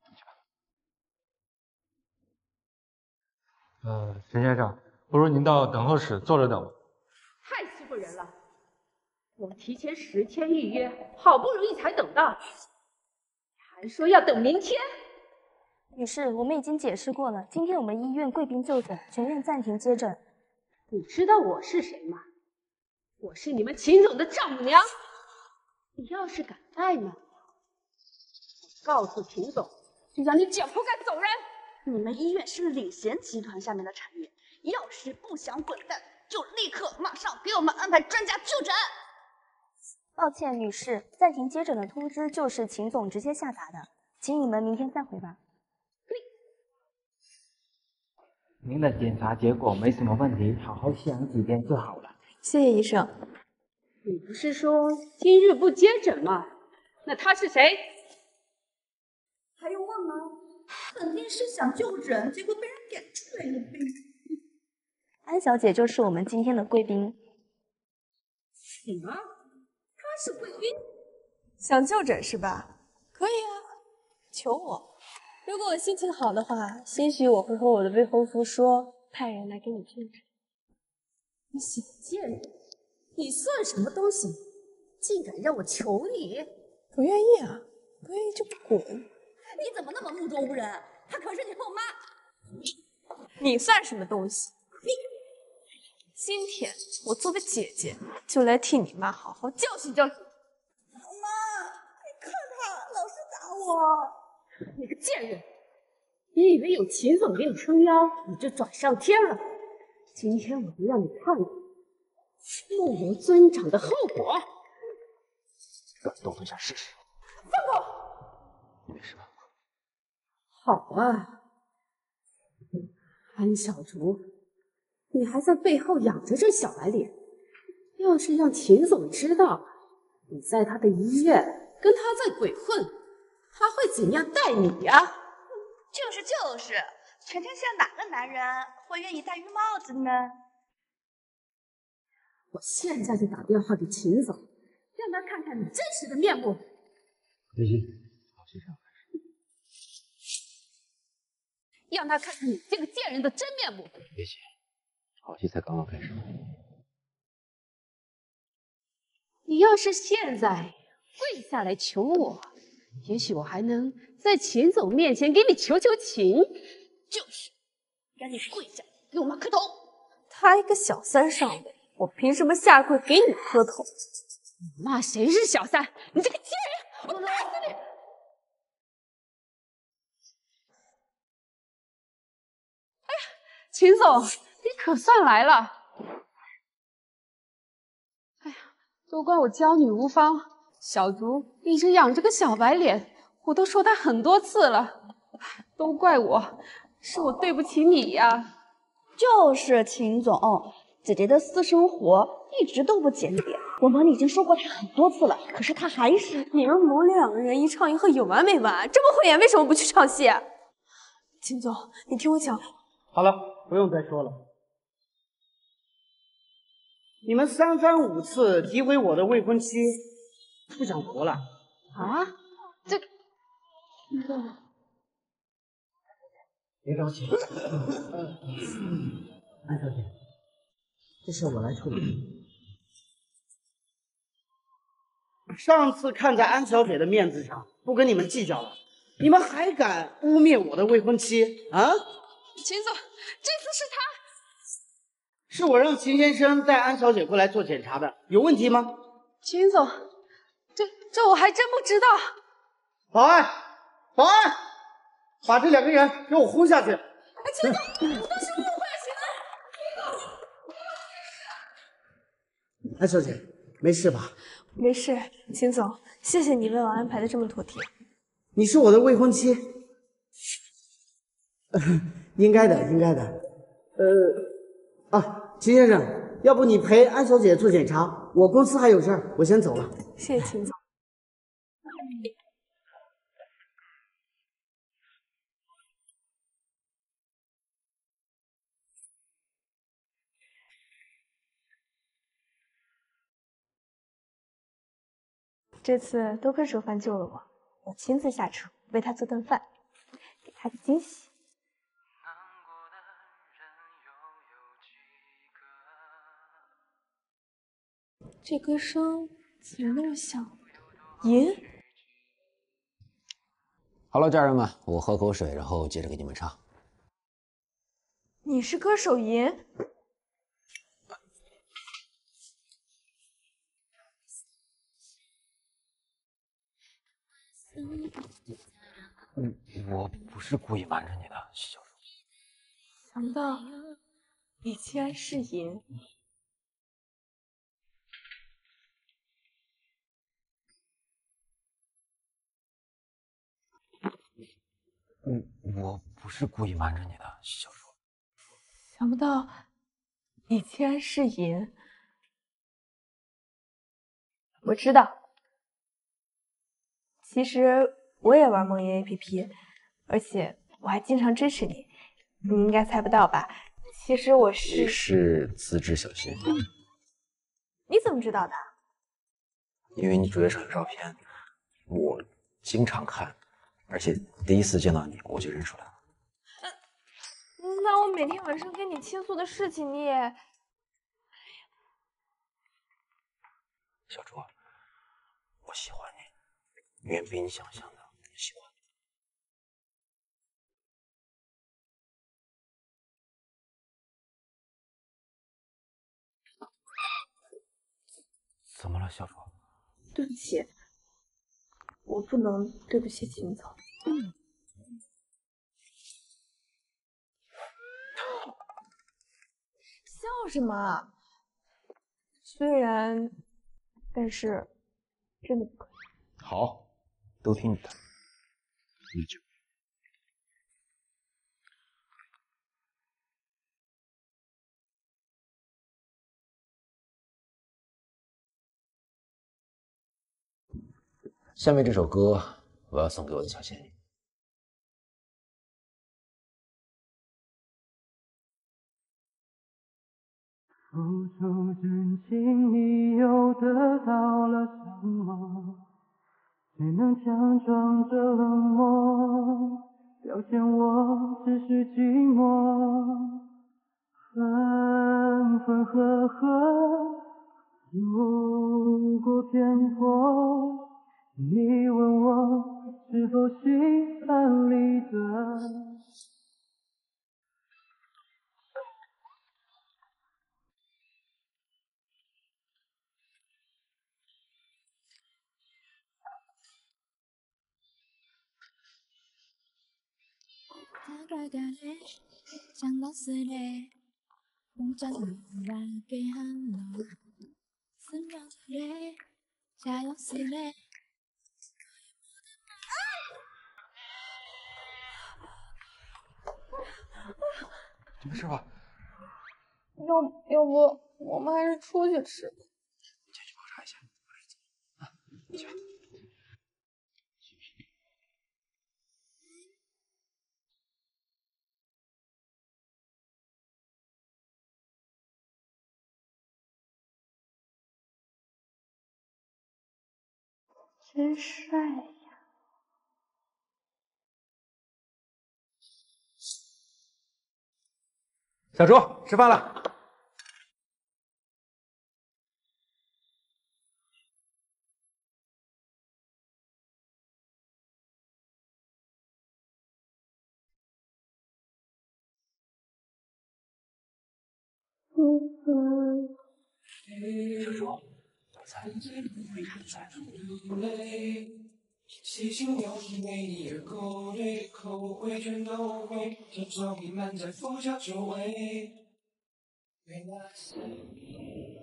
呃，陈先生，不如您到等候室坐着等我。 太欺负人了！我提前十天预约，好不容易才等到，还说要等明天。 女士，我们已经解释过了，今天我们医院贵宾就诊，全院暂停接诊。 你知道我是谁吗？我是你们秦总的丈母娘。你要是敢怠慢我，我告诉秦总，就让你卷铺盖走人。 你们医院是领衔集团下面的产业，要是不想滚蛋，就立刻马上给我们安排专家就诊。抱歉，女士，暂停接诊的通知就是秦总直接下达的，请你们明天再回吧。 您的检查结果没什么问题，好好休养几天就好了。 谢谢医生。 你不是说今日不接诊吗？那他是谁？ 还用问吗？肯定是想就诊，结果被人赶出来的呗。安小姐就是我们今天的贵宾。 什么？她是贵宾？ 想就诊是吧？可以啊，求我。如果我心情好的话，兴许我会和我的未婚夫说，派人来给你就诊。 你小贱人，你算什么东西？竟敢让我求你！ 不愿意啊，不愿意就滚。 你怎么那么目中无人？她可是你后妈。 你算什么东西？你今天我作为姐姐，就来替你妈好好教训教训。 妈，你看她老是打我。 你个贱人，你以为有秦总给你撑腰，你就转上天了？今天我就让你看看目无尊长的后果。 敢动一下试试。 放过！ 你没事吧？ 好啊， 安小竹，你还在背后养着这小白脸，要是让秦总知道你在他的医院跟他在鬼混，他会怎样待你呀？ 就是就是，全天下哪个男人会愿意戴绿帽子呢？ 我现在就打电话给秦总，让他看看你真实的面目。 别急，好戏上让他看看你这个贱人的真面目。 别急，好戏才刚刚开始。 你要是现在跪下来求我，也许我还能在秦总面前给你求求情。就是，赶紧跪下，给我妈磕头。 他一个小三上位，我凭什么下跪给你磕头？ 你骂谁是小三？你这个贱人，我打死你！哎呀，秦总，你可算来了。哎呀，都怪我娇女无方，小竹一直养着个小白脸，我都说她很多次了，都怪我，是我对不起你呀。 就是秦总，姐姐的私生活一直都不检点，我们已经说过她很多次了，可是她还是…… 你们母女两个人一唱一和有完没完？这么会演，为什么不去唱戏？秦总，你听我讲。 好了，不用再说了。你们三番五次诋毁我的未婚妻，不想活了啊？这，秦总， 别着急。安小姐，这事我来处理。上次看在安小姐的面子上，不跟你们计较了，你们还敢污蔑我的未婚妻啊？ 秦总，这次是他， 是我让秦先生带安小姐过来做检查的，有问题吗？ 秦总，这这我还真不知道。 保安，保安，把这两个人给我轰下去！ 哎，秦总，都是误会，秦总。 安小姐，没事吧？ 没事，秦总，谢谢你为我安排的这么妥帖。 你是我的未婚妻，应该的，应该的。呃，啊，秦先生，要不你陪安小姐做检查，我公司还有事儿，我先走了。 谢谢秦总。这次多亏手饭救了我，我亲自下厨为他做顿饭，给他个惊喜。这歌声怎么那么像银？ 好了，家人们，我喝口水，然后接着给你们唱。 你是歌手银？ 嗯，我不是故意瞒着你的，小茹。 想不到你竟然是银。 嗯，我不是故意瞒着你的，小茹。 想不到你竟然是银。我知道。其实我也玩梦魇 A P P， 而且我还经常支持你。你应该猜不到吧？其实我是…… 你是资质小仙。 你怎么知道的？ 因为你主页上有照片，我经常看，而且第一次见到你我就认出来了。 嗯、那我每天晚上跟你倾诉的事情，你也…… 小朱，我喜欢你，远比你想象的喜欢。怎么了，小朱？ 对不起，我不能对不起秦总。嗯。笑什么？虽然，但是真的不可以。 好，都听你的。那就。 下面这首歌我要送给我的小仙女。 付出真情，你又得到了什么？只能强装着冷漠，表现我只是寂寞。分分合合，如果偏颇，你问我是否心安理得？ 你没事吧？ 要要不我们还是出去吃吧。 进去考察一下。啊，去吧。 真帅呀！ 小猪，吃饭了。小猪，早餐为啥在呢？细心描述为你而勾兑，口味全都会，悄悄弥漫在佛教周围。原来是你。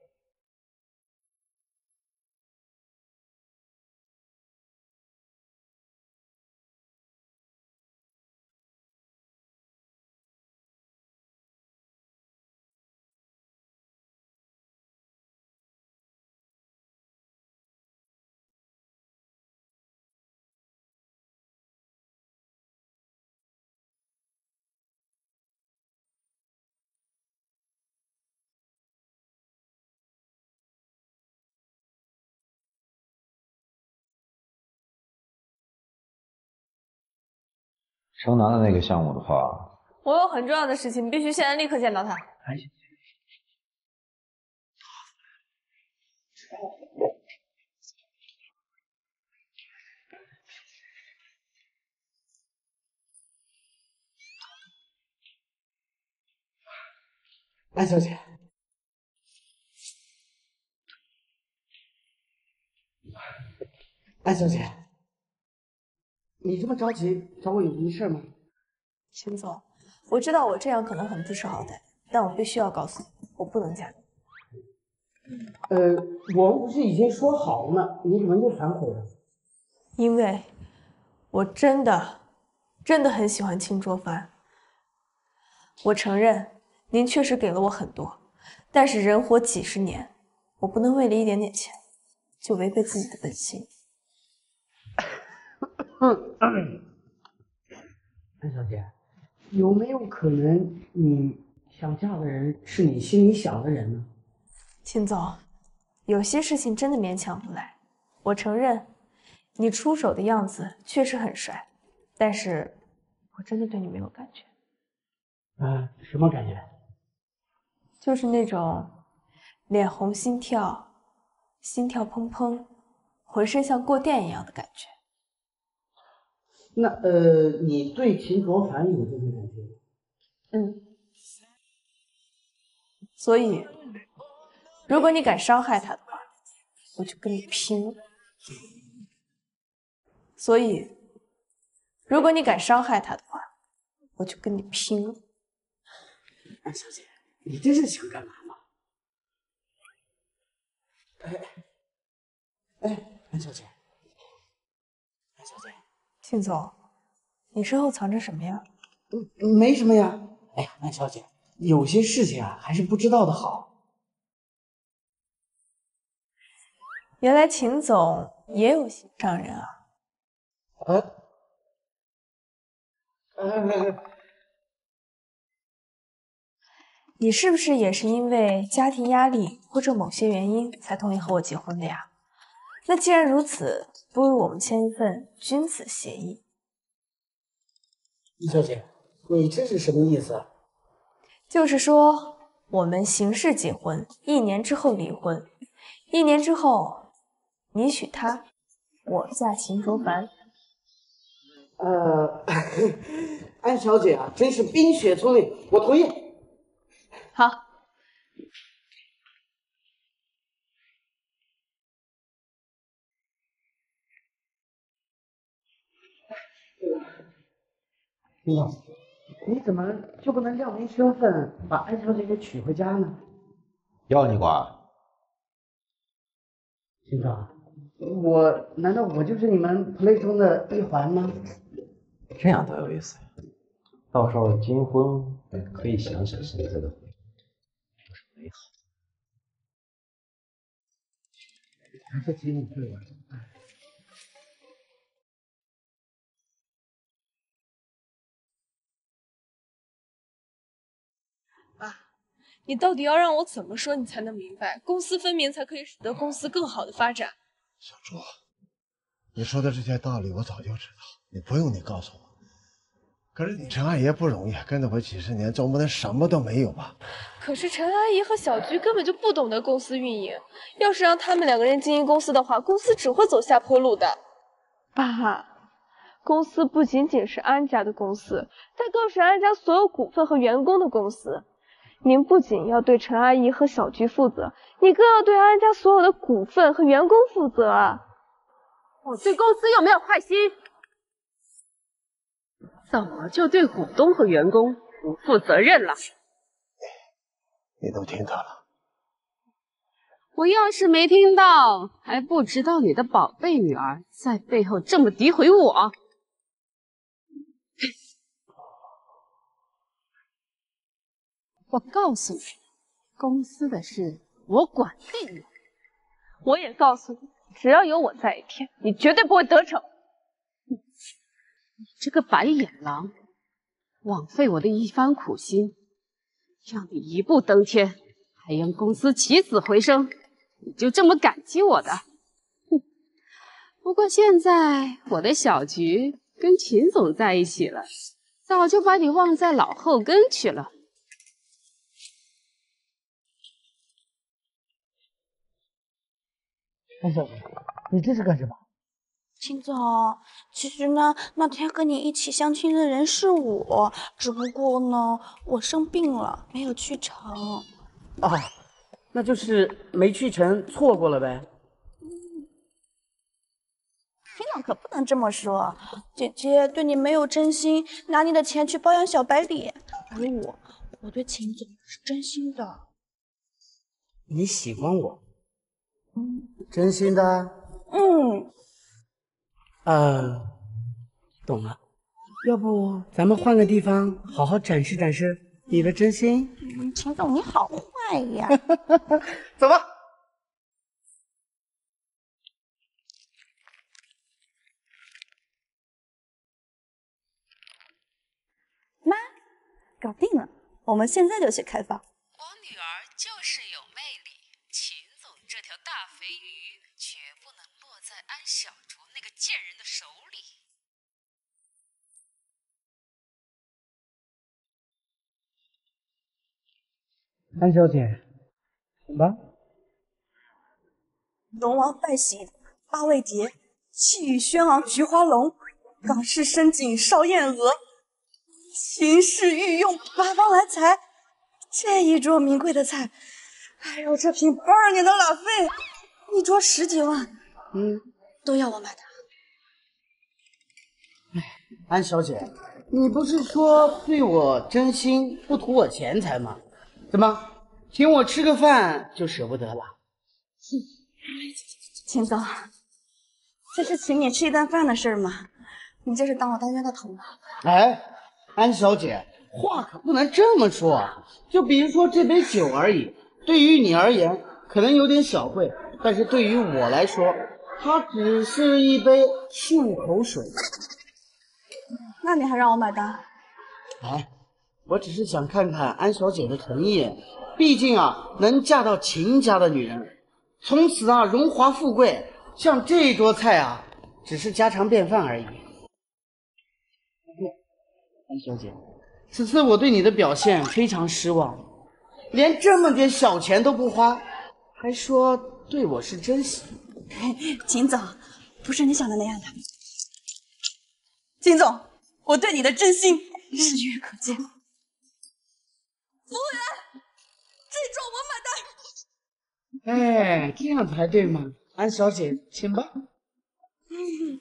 城南的那个项目的话， 我有很重要的事情，必须现在立刻见到他。 哎，安小姐，安小姐，你这么着急找我有什么事吗？ 秦总，我知道我这样可能很不识好歹，但我必须要告诉你，我不能嫁给你。 呃，我不是已经说好了吗？你怎么又反悔了？ 因为我真的真的很喜欢秦卓凡。我承认您确实给了我很多，但是人活几十年，我不能为了一点点钱就违背自己的本心。 安小姐，有没有可能你想嫁的人是你心里想的人呢？ 秦总，有些事情真的勉强不来。我承认，你出手的样子确实很帅，但是我真的对你没有感觉。 啊，什么感觉？ 就是那种脸红心跳，心跳砰砰，浑身像过电一样的感觉。 那呃，你对秦卓凡有这种感觉吗？ 嗯。所以，如果你敢伤害他的话，我就跟你拼。所以，如果你敢伤害他的话，我就跟你拼。 安小姐，你这是想干嘛吗？哎，哎，安小姐，安小姐。 庆总，你身后藏着什么呀？ 嗯，没什么呀。哎呀，安小姐，有些事情啊，还是不知道的好。 原来秦总也有心上人啊。 啊？呃， 你是不是也是因为家庭压力或者某些原因才同意和我结婚的呀？那既然如此，不如我们签一份君子协议。 李小姐，你这是什么意思啊？ 就是说，我们形式结婚，一年之后离婚，一年之后你娶她，我嫁秦卓凡。 呃，安小姐啊，真是冰雪聪明，我同意。 好。 林总，你怎么就不能亮明身份，把安小姐给娶回家呢？ 要你管？ 林总，我难道我就是你们 play 中的一环吗？ 这样多有意思呀！到时候金婚可以想想现在的婚姻多是美好。 还是请你对我。 你到底要让我怎么说你才能明白？公私分明才可以使得公司更好的发展。 小朱，你说的这些道理我早就知道，你不用你告诉我。可是你陈阿姨不容易，跟着我几十年，总不能什么都没有吧？ 可是陈阿姨和小菊根本就不懂得公司运营，要是让他们两个人经营公司的话，公司只会走下坡路的。 爸，公司不仅仅是安家的公司，它更是安家所有股份和员工的公司。您不仅要对陈阿姨和小菊负责，你更要对安家所有的股份和员工负责啊！ 我对公司又没有坏心，怎么就对股东和员工不负责任了？ 你都听到了。 我要是没听到，还不知道你的宝贝女儿在背后这么诋毁我。我告诉你，公司的事我管定了。 我也告诉你，只要有我在一天，你绝对不会得逞。 你这个白眼狼，枉费我的一番苦心，让你一步登天，还让公司起死回生，你就这么感激我的？哼！不过现在我的小菊跟秦总在一起了，早就把你忘在脑后跟去了。 安小姐，你这是干什么？ 秦总，其实呢，那天和你一起相亲的人是我，只不过呢，我生病了，没有去成。 哦，那就是没去成，错过了呗。 秦总可不能这么说，姐姐对你没有真心，拿你的钱去包养小白脸，而我，我对秦总是真心的。 你喜欢我？嗯，真心的。 嗯。 呃，懂了。要不咱们换个地方，好好展示展示你的真心。 嗯，秦总你好坏呀！ 走吧。 妈，搞定了，我们现在就去开房。 我女儿就是有魅力，秦总这条大肥鱼绝不能落在安小竹那个贱人的手里。 安小姐，请吧。 龙王拜喜，八位蝶，气宇轩昂菊花龙，港式深锦烧燕鹅，秦氏御用八方来财。这一桌名贵的菜，还有这瓶八二年的拉菲，一桌十几万， 嗯， 都要我买的。 安小姐，你不是说对我真心，不图我钱财吗？怎么，请我吃个饭就舍不得了？ 秦总，这是请你吃一顿饭的事吗？你这是当我当冤大头吗？ 哎，安小姐，话可不能这么说啊！就比如说这杯酒而已，对于你而言可能有点小贵，但是对于我来说， 它只是一杯漱口水。 那你还让我买单？ 哎，我只是想看看安小姐的诚意，毕竟啊，能嫁到秦家的女人，从此啊荣华富贵，像这桌菜啊，只是家常便饭而已。安小姐，此次我对你的表现非常失望，连这么点小钱都不花，还说对我是珍惜。 秦总，不是你想的那样的。秦总，我对你的真心日月可见。服务员，这桌我买单。 哎，这样才对嘛！安小姐，请吧。 嗯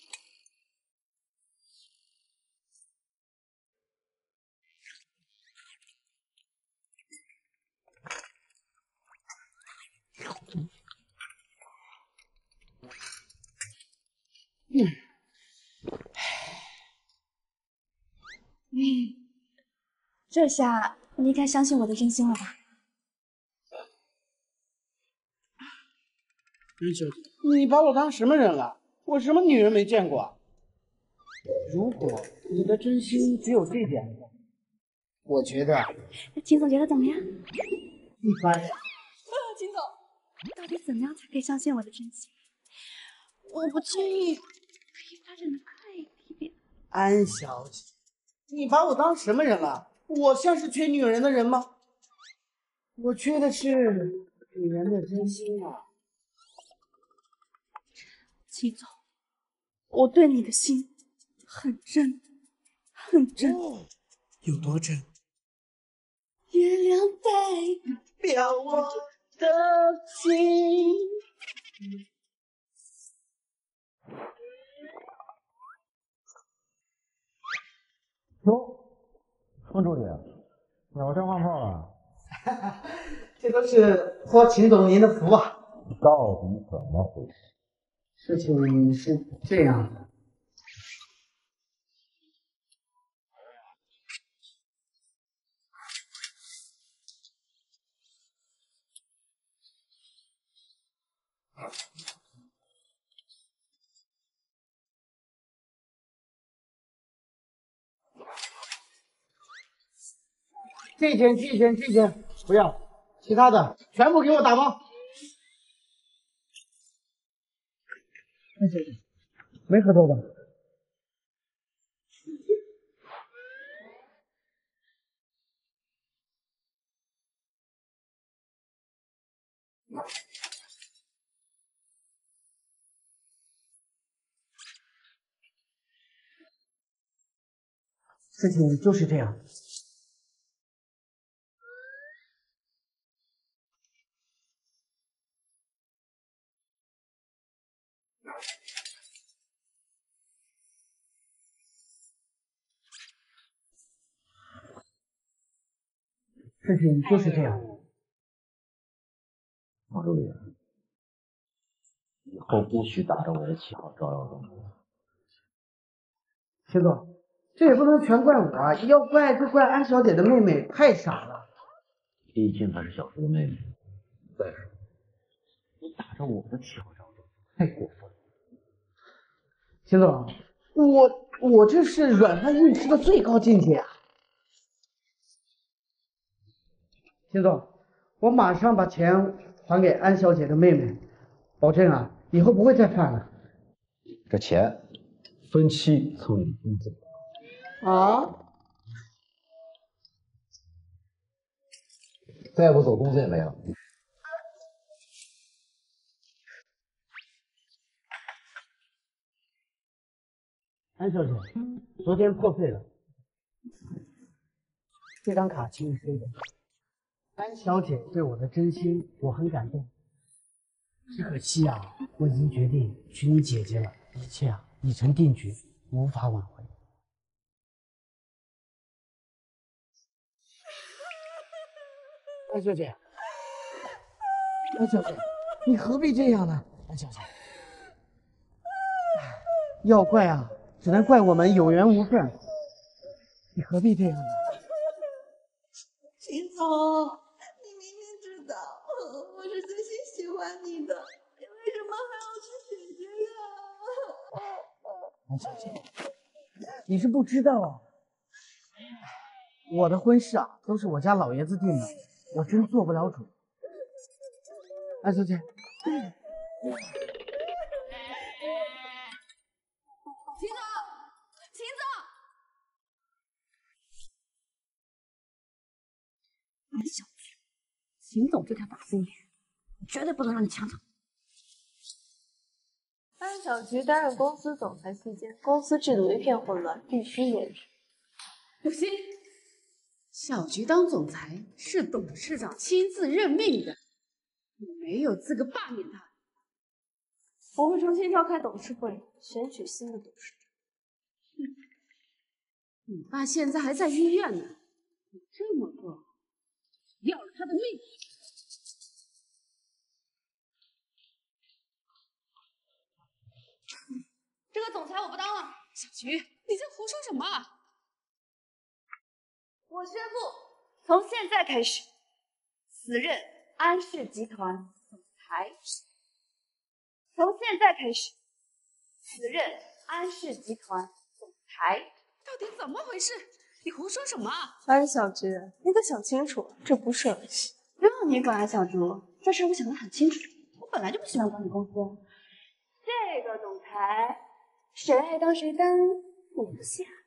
嗯， 嗯，这下你该相信我的真心了吧？ 安小姐，你把我当什么人了？我什么女人没见过？如果你的真心只有这点，我觉得秦总觉得怎么样？ 一般。 秦总，到底怎么样才可以相信我的真心？我不介意，可以发展的快一点。 安小姐，你把我当什么人了？我像是缺女人的人吗？我缺的是女人的真心啊！ 秦总，我对你的心很真，很真。 哦，有多真？ 月亮代表我的心。 哟，风助理，鸟枪换炮了？ 这都是托秦总您的福啊！ 到底怎么回事？ 事情是这样的。这件、这件、这件不要，其他的全部给我打包。安小姐，没喝多吧？事情就是这样。事情就是这样。 王助理，以后不许打着我的旗号招摇撞骗。 秦总，这也不能全怪我啊，要怪就怪安小姐的妹妹太傻了。 毕竟她是小叔的妹妹。再说，你打着我的旗号招摇，太过分了。 秦总，我我这是软饭硬吃的最高境界啊！秦总，我马上把钱还给安小姐的妹妹，保证啊，以后不会再犯了。 这钱分期从你工资。 啊？ 再不走，工资也没了。 安小姐，昨天破费了，这张卡请你收着。安小姐对我的真心，我很感动。只可惜啊，我已经决定娶你姐姐了，一切啊已成定局，无法挽回。安小姐，安小姐，你何必这样呢？安小姐，要怪啊，只能怪我们有缘无分。你何必这样呢？ 秦总，你明明知道我是真心喜欢你的，你为什么还要去姐姐呀？ 安小姐，你是不知道啊，我的婚事啊都是我家老爷子定的，我真做不了主。安小姐， 秦总，秦总， 安小菊，秦总这条大飞鱼，绝对不能让你抢走。 安小菊担任公司总裁期间，公司制度一片混乱，必须免职。 不行，小菊当总裁是董事长亲自任命的，你没有资格罢免他。 我会重新召开董事会，选取新的董事长。 你爸现在还在医院呢，你这么做，要了他的命。 这个总裁我不当了。 小菊，你在胡说什么？ 我宣布，从现在开始，辞任安氏集团总裁。从现在开始，辞任安氏集团总裁。 到底怎么回事？你胡说什么？ 安小菊，你可想清楚了，这不是儿戏。 不用你管啊，小竹，这事我想得很清楚。我本来就不喜欢管理公司，这个总裁谁爱当谁当，我不稀罕。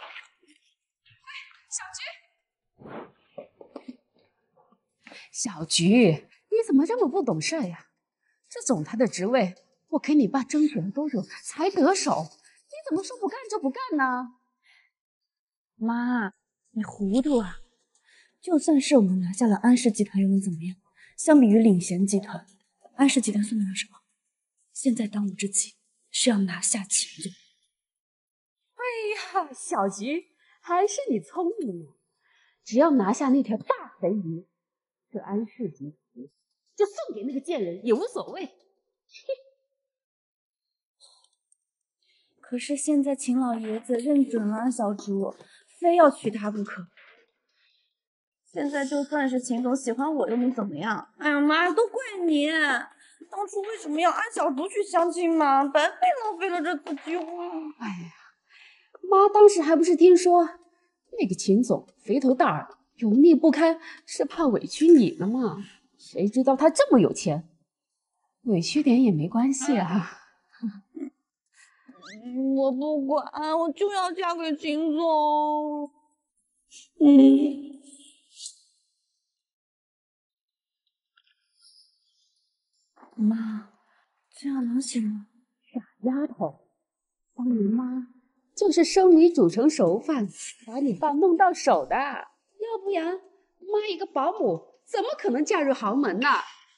小菊，小菊，你怎么这么不懂事呀？这总裁的职位，我给你爸争取了多久才得手？你怎么说不干就不干呢？ 妈，你糊涂啊！就算是我们拿下了安氏集团，又能怎么样？相比于领衔集团，安氏集团算得了什么？现在当务之急是要拿下秦总。 哎呀，小菊，还是你聪明啊！只要拿下那条大肥鱼，这安氏集团就送给那个贱人也无所谓。 可是现在秦老爷子认准了安小竹，非要娶她不可。现在就算是秦总喜欢我，又能怎么样？ 哎呀妈，都怪你！当初为什么要安小竹去相亲嘛？白费浪费了这次机会。 哎呀，妈当时还不是听说那个秦总肥头大耳、油腻不堪，是怕委屈你了吗？谁知道他这么有钱，委屈点也没关系啊。 我不管，我就要嫁给秦总。嗯。 妈，这样能行吗？ 傻丫头，当年妈就是生米煮成熟饭，把你爸弄到手的，要不然妈一个保姆怎么可能嫁入豪门呢？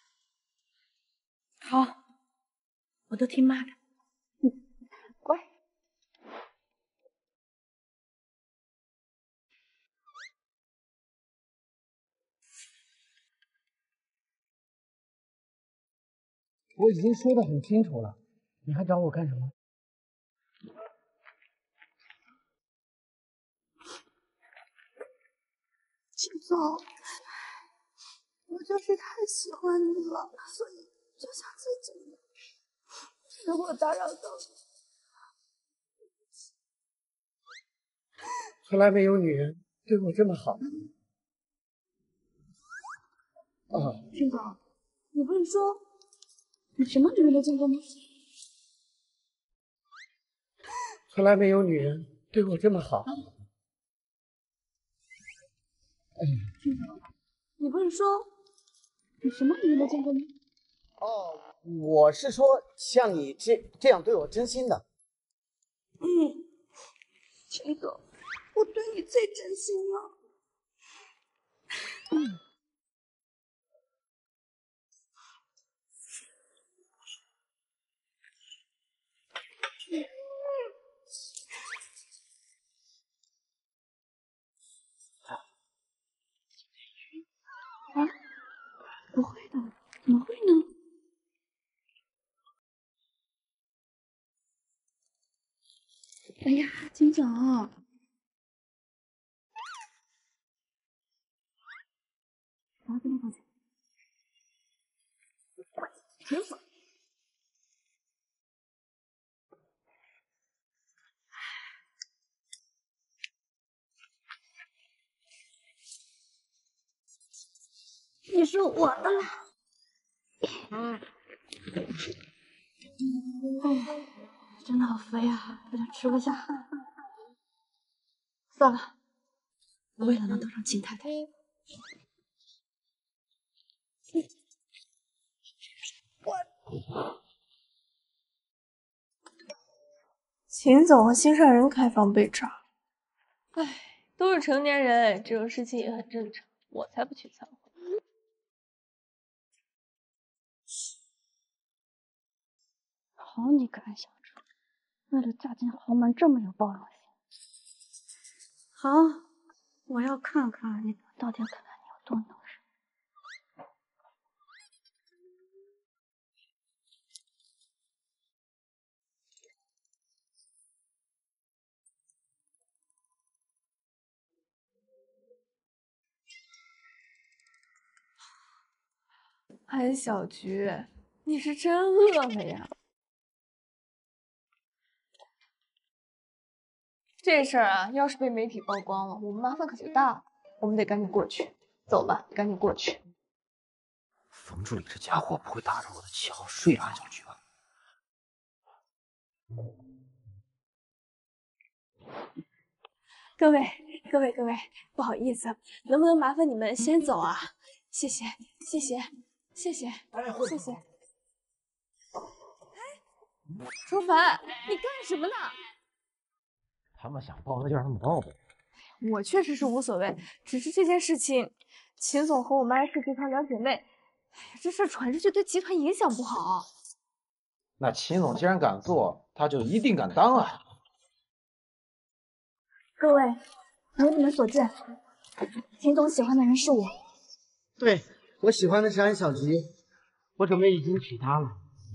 好，我都听妈的。 嗯，乖。 我已经说得很清楚了，你还找我干什么？ 秦总，我就是太喜欢你了，所以就想接近你。如果打扰到你， 从来没有女人对我这么好。啊， 秦总，你不是说你什么女人都见过吗？ 从来没有女人对我这么好。 秦总，你不是说你什么女人都见过吗？ 哦，我是说像你这这样对我真心的。 嗯，秦总，我对你最真心了。嗯。啊，不会的，怎么会呢？哎呀，秦总，我要跟你道歉。秦总， 你是我的了。 嗯， 哎，真的好肥啊，有点吃不下。算了，为了能当上秦太太。 秦总和心上人开房被查，唉，都是成年人，这种事情也很正常，我才不去掺和。 好你个安小主，为了嫁进豪门这么有包容心。好，我要看看你到底要看看你有多能忍。 安小菊，你是真饿了呀！这事儿啊，要是被媒体曝光了，我们麻烦可就大了。我们得赶紧过去。走吧，赶紧过去。 冯助理这家伙不会打着我的旗号睡了安小菊吧？ 各位，各位，各位，不好意思，能不能麻烦你们先走啊？谢谢，谢谢，谢谢，谢谢。哎，楚凡，你干什么呢？ 他们想报那就让他们报呗。 我确实是无所谓，只是这件事情，秦总和我们安氏集团两姐妹，哎呀，这事儿传出去对集团影响不好。 那秦总既然敢做，他就一定敢当啊！ 各位，如你们所见，秦总喜欢的人是我。 对，我喜欢的是安小菊，我准备已经娶她了。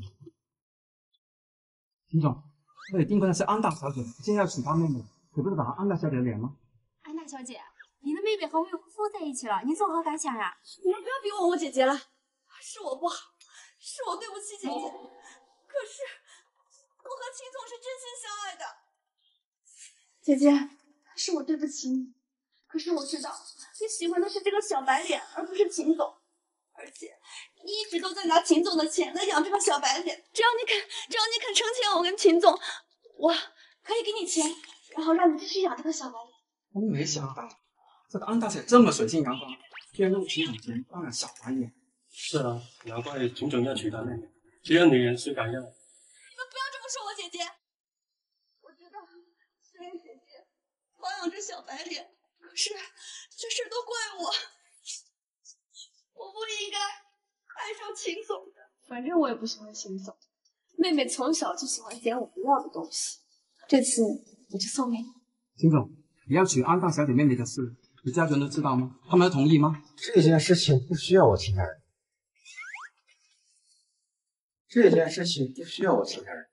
秦总，这里订婚的是安大小姐，现在要娶她妹妹，可不是打安大小姐的脸吗？ 安大小姐，你的妹妹和未婚夫在一起了，您作何感想呀？ 你们不要逼问我姐姐了，是我不好，是我对不起姐姐。可是我和秦总是真心相爱的。 姐姐，是我对不起你，可是我知道你喜欢的是这个小白脸，而不是秦总。 而且你一直都在拿秦总的钱来养这个小白脸，只要你肯，只要你肯成全我跟秦总，我可以给你钱，然后让你继续养这个小白脸。 真没想到，这个安大姐这么水性杨花，居然用秦总钱当了小白脸。 是啊，难怪秦总要娶她妹妹，这样女人谁敢要？ 你们不要这么说我姐姐。我知道虽然姐姐包养着小白脸，可是这事都怪我，我不应该爱上秦总的。 反正我也不喜欢秦总，妹妹从小就喜欢捡我不要的东西，这次我就送给你。 秦总，你要娶安大小姐妹妹的事，你家人都知道吗？他们都同意吗？ 这件事情不需要我亲家人。这件事情不需要我亲家人。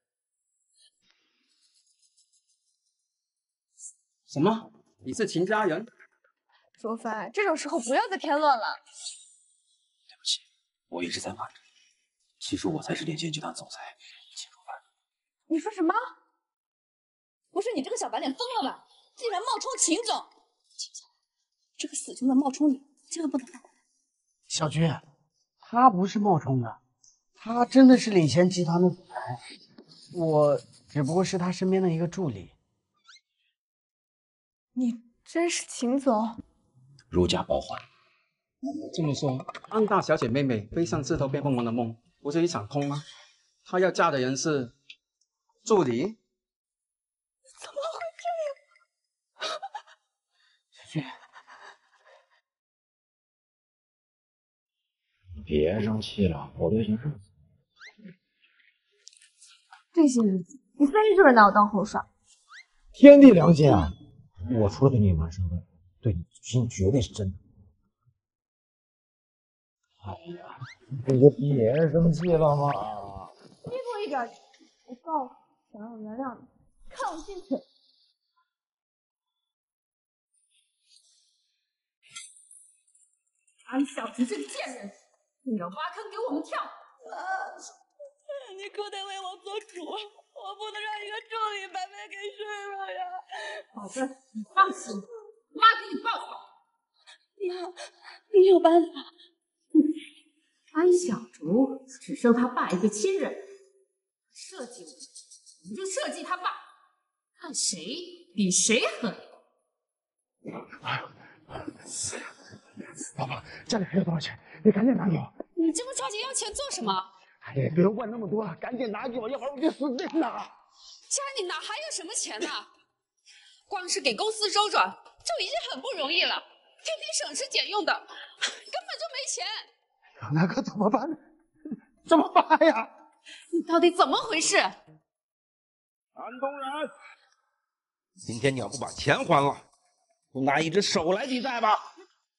什么？你是秦家人？ 卓凡，这种时候不要再添乱了。 对不起，我一直在瞒着。其实我才是连线集团总裁秦楚凡。 你说什么？不是你这个小白脸疯了吧？竟然冒充秦总！秦总，这个死穷的冒充你，千万不能放过他。 小菊，他不是冒充的，他真的是领衔集团的总裁，我只不过是他身边的一个助理。 你真是秦总？ 如假包换。 这么说，安大小姐妹妹飞上枝头变凤凰的梦，不是一场空吗？她要嫁的人是助理？ 怎么会这样？ 小菊， 别生气了，我都已经认死。 这些日子，你非就是拿我当猴耍。 天地良心啊！我除了对你瞒身份，对你心绝对是真的。哎呀，你就别生气了嘛！ 低我一点，我告诉你，想让我原谅你，看我进去。安小菊这个贱人，你要挖坑给我们跳！ 啊，你可得为我做主，我不能让一个助理白白给睡了呀！ 好的，你放心，妈给你报仇。 娘，你有办法？ 你安小竹只生他爸一个亲人，设计我，我们就设计他爸，看谁比谁狠。 老婆，家里还有多少钱？你赶紧拿给我。 你这么着急要钱做什么？ 哎呀，别问那么多了，赶紧拿给我，要不然我就死定了。 家里哪还有什么钱呢？光是给公司周转就已经很不容易了，天天省吃俭用的，根本就没钱。 那可怎么办呢？怎么办呀？ 你到底怎么回事？ 安东然， 今天你要不把钱还了，就拿一只手来抵债吧。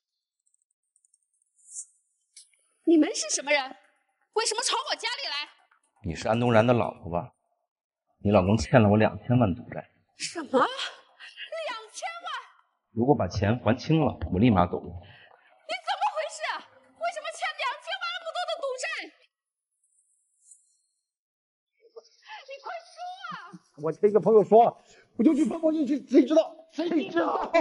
你们是什么人？为什么闯我家里来？ 你是安东然的老婆吧？你老公欠了我两千万赌债。 什么？两千万？ 如果把钱还清了，我立马走人。 你怎么回事？为什么欠两千万那么多的赌债？你快说啊！ 我听一个朋友说，我就去碰碰运气，谁知道？谁知道啊？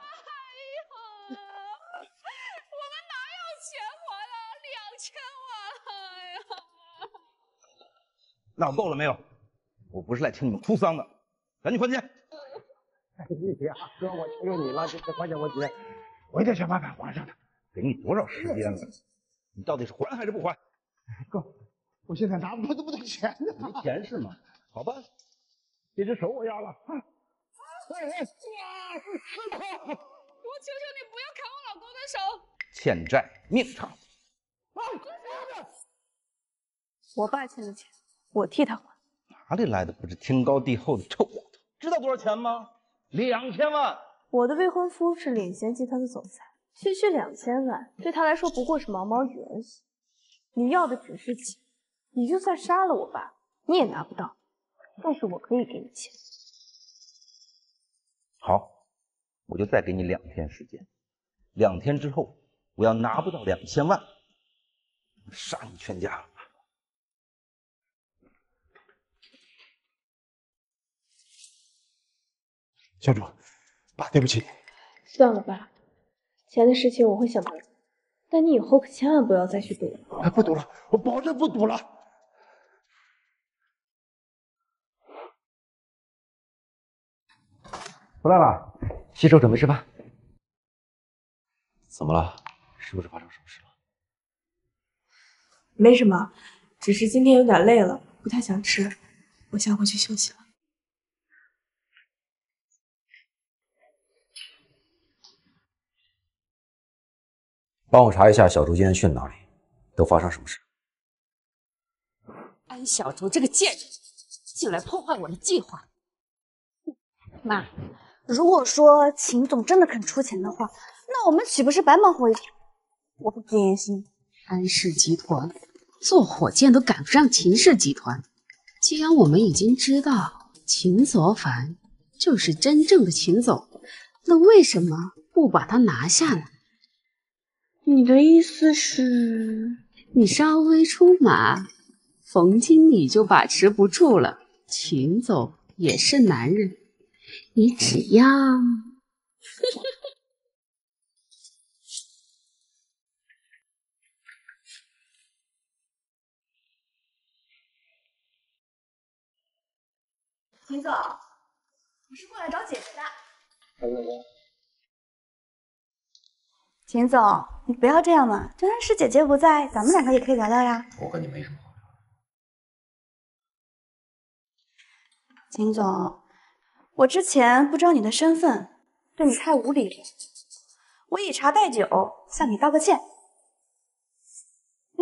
闹够了没有？我不是来听你们哭丧的，赶紧还钱！ 哎呀，哥，我求求你了，这这还钱问题，我一定想办法还上他。 给你多少时间了？你到底是还还是不还？ 哥，我现在拿不出这么多钱呢。 没钱是吗？好吧，这只手我要了。啊！ 哎哎，哇，师傅，我求求你不要砍我老公的手！ 欠债命偿。 啊！ 我爸欠的钱，我替他还。 哪里来的不知天高地厚的臭丫头？知道多少钱吗？两千万！ 我的未婚夫是领衔集团的总裁，区区两千万对他来说不过是毛毛雨而已。你要的只是钱，你就算杀了我爸，你也拿不到。但是我可以给你钱。 好，我就再给你两天时间。两天之后，我要拿不到两千万，杀你全家！ 小主，爸，对不起。 算了吧，钱的事情我会想办法，但你以后可千万不要再去赌了。 哎，不赌了，我保证不赌了。 回来了，洗手准备吃饭。怎么了？是不是发生什么事了？ 没什么，只是今天有点累了，不太想吃，我先回去休息了。 帮我查一下小竹今天去了哪里，都发生什么事？ 安小竹这个贱人，竟来破坏我的计划。 妈，如果说秦总真的肯出钱的话，那我们岂不是白忙活一天？我不甘心。 安氏集团做火箭都赶不上秦氏集团，既然我们已经知道秦佐凡就是真正的秦总，那为什么不把他拿下呢？ 你的意思是， 你稍微出马，冯经理就把持不住了。秦总也是男人，你只要秦总，我是过来找姐姐的。秦总，你不要这样嘛，就算是姐姐不在，咱们两个也可以聊聊呀。 我和你没什么好聊。 秦总，我之前不知道你的身份，对你太无礼了。我以茶代酒，向你道个歉。嗯，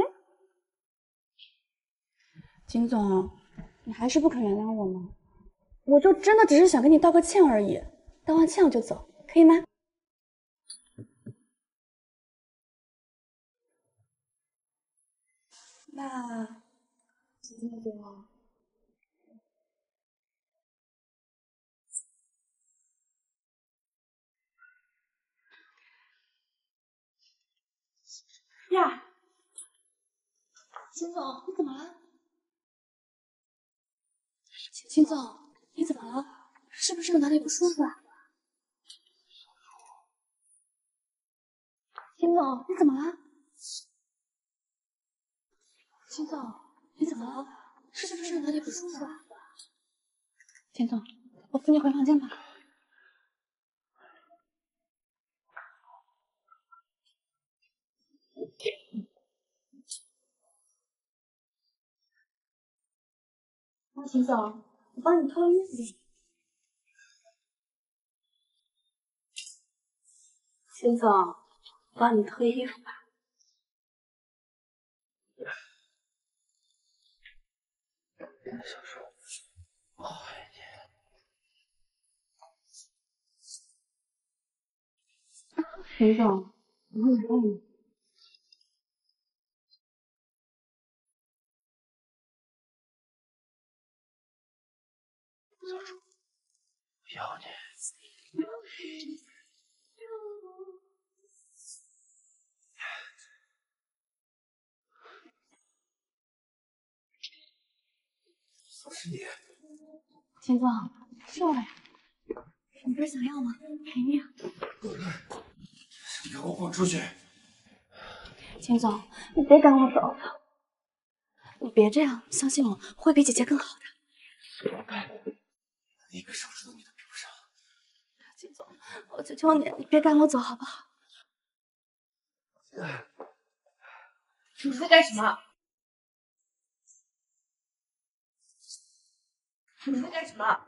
秦总，你还是不肯原谅我吗？我就真的只是想跟你道个歉而已，道完歉我就走，可以吗？那就这么定了。呀，秦总，你怎么了？秦总，你怎么了？是不是哪里不舒服啊？秦总，你怎么了？ 秦总，你怎么了？是不是哪里不舒服啊？秦总，我扶你回房间吧。那秦总，我帮你脱衣服。秦总，我帮你脱衣服吧。 小叔，我爱你。秦总，我帮你帮你。 小叔，我要你。师爷， 秦总，是我呀，你不是想要吗？陪你啊。 你给我滚出去！ 秦总，你别赶我走，你别这样，相信我会比姐姐更好的。 活该，一个手指头你都比不上。 秦总，我求求你，你别赶我走好不好？ 你在干什么？你在干什么？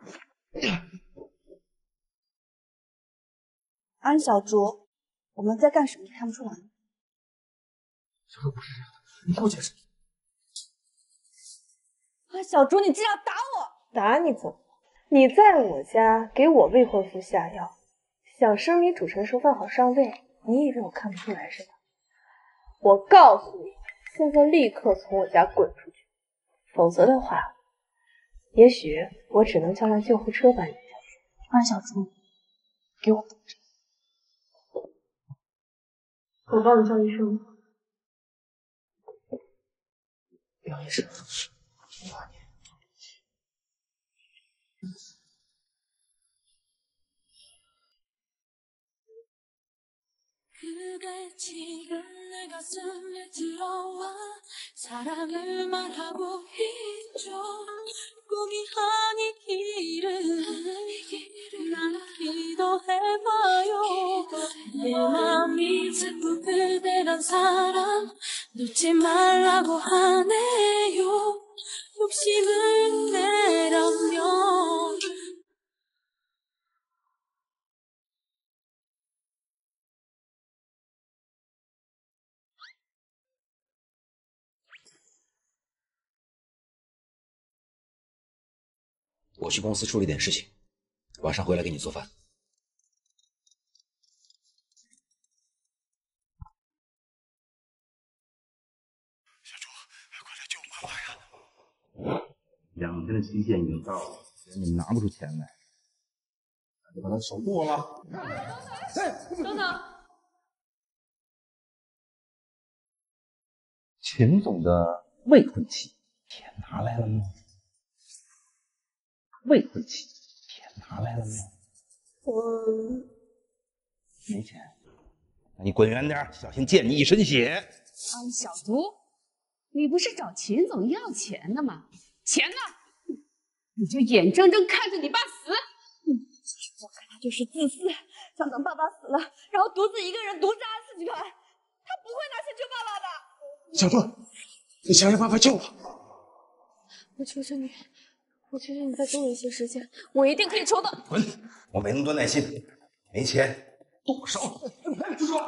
安小竹，我们在干什么？看不出来。 小叔不是这样的，你给我解释。 安小竹，你竟然打我！打你怎么？你在我家给我未婚夫下药，想生米煮成熟饭好上位，你以为我看不出来是吧？我告诉你，现在立刻从我家滚出去，否则的话。也许我只能叫辆救护车把你下去。 安小竹，给我等着！ 我帮你叫医生。 杨医生，我帮你。 我去公司处理点事情，晚上回来给你做饭。 小朱，快来救妈妈呀！两天的期限已经到了，你拿不出钱来，那就把他手剁了。哎， 等等， 秦总的未婚妻，钱拿来了吗？未婚妻，钱拿来了吗？ 我没钱，那你滚远点，小心溅你一身血。 安小竹，你不是找秦总要钱的吗？钱呢？你就眼睁睁看着你爸死。 我看他就是自私，想等爸爸死了，然后独自一个人独占安氏集团。他不会拿钱救爸爸的。 小朱，你想想办法救我！ 我求求你，我求求你再给我一些时间，我一定可以筹到。 滚！我没那么多耐心，没钱剁手！住手！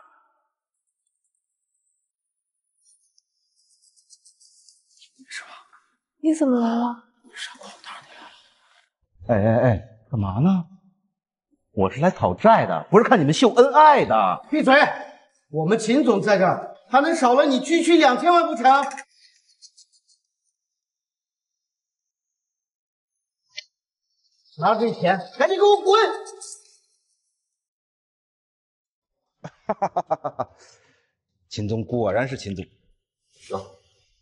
是吧？ 你怎么来了？ 傻瓜，我当然得来了。哎哎哎，干嘛呢？我是来讨债的，不是看你们秀恩爱的。 闭嘴！我们秦总在这儿，他能少了你区区两千万不成？拿着这钱，赶紧给我滚！ 哈哈哈哈哈！秦总果然是秦总。走。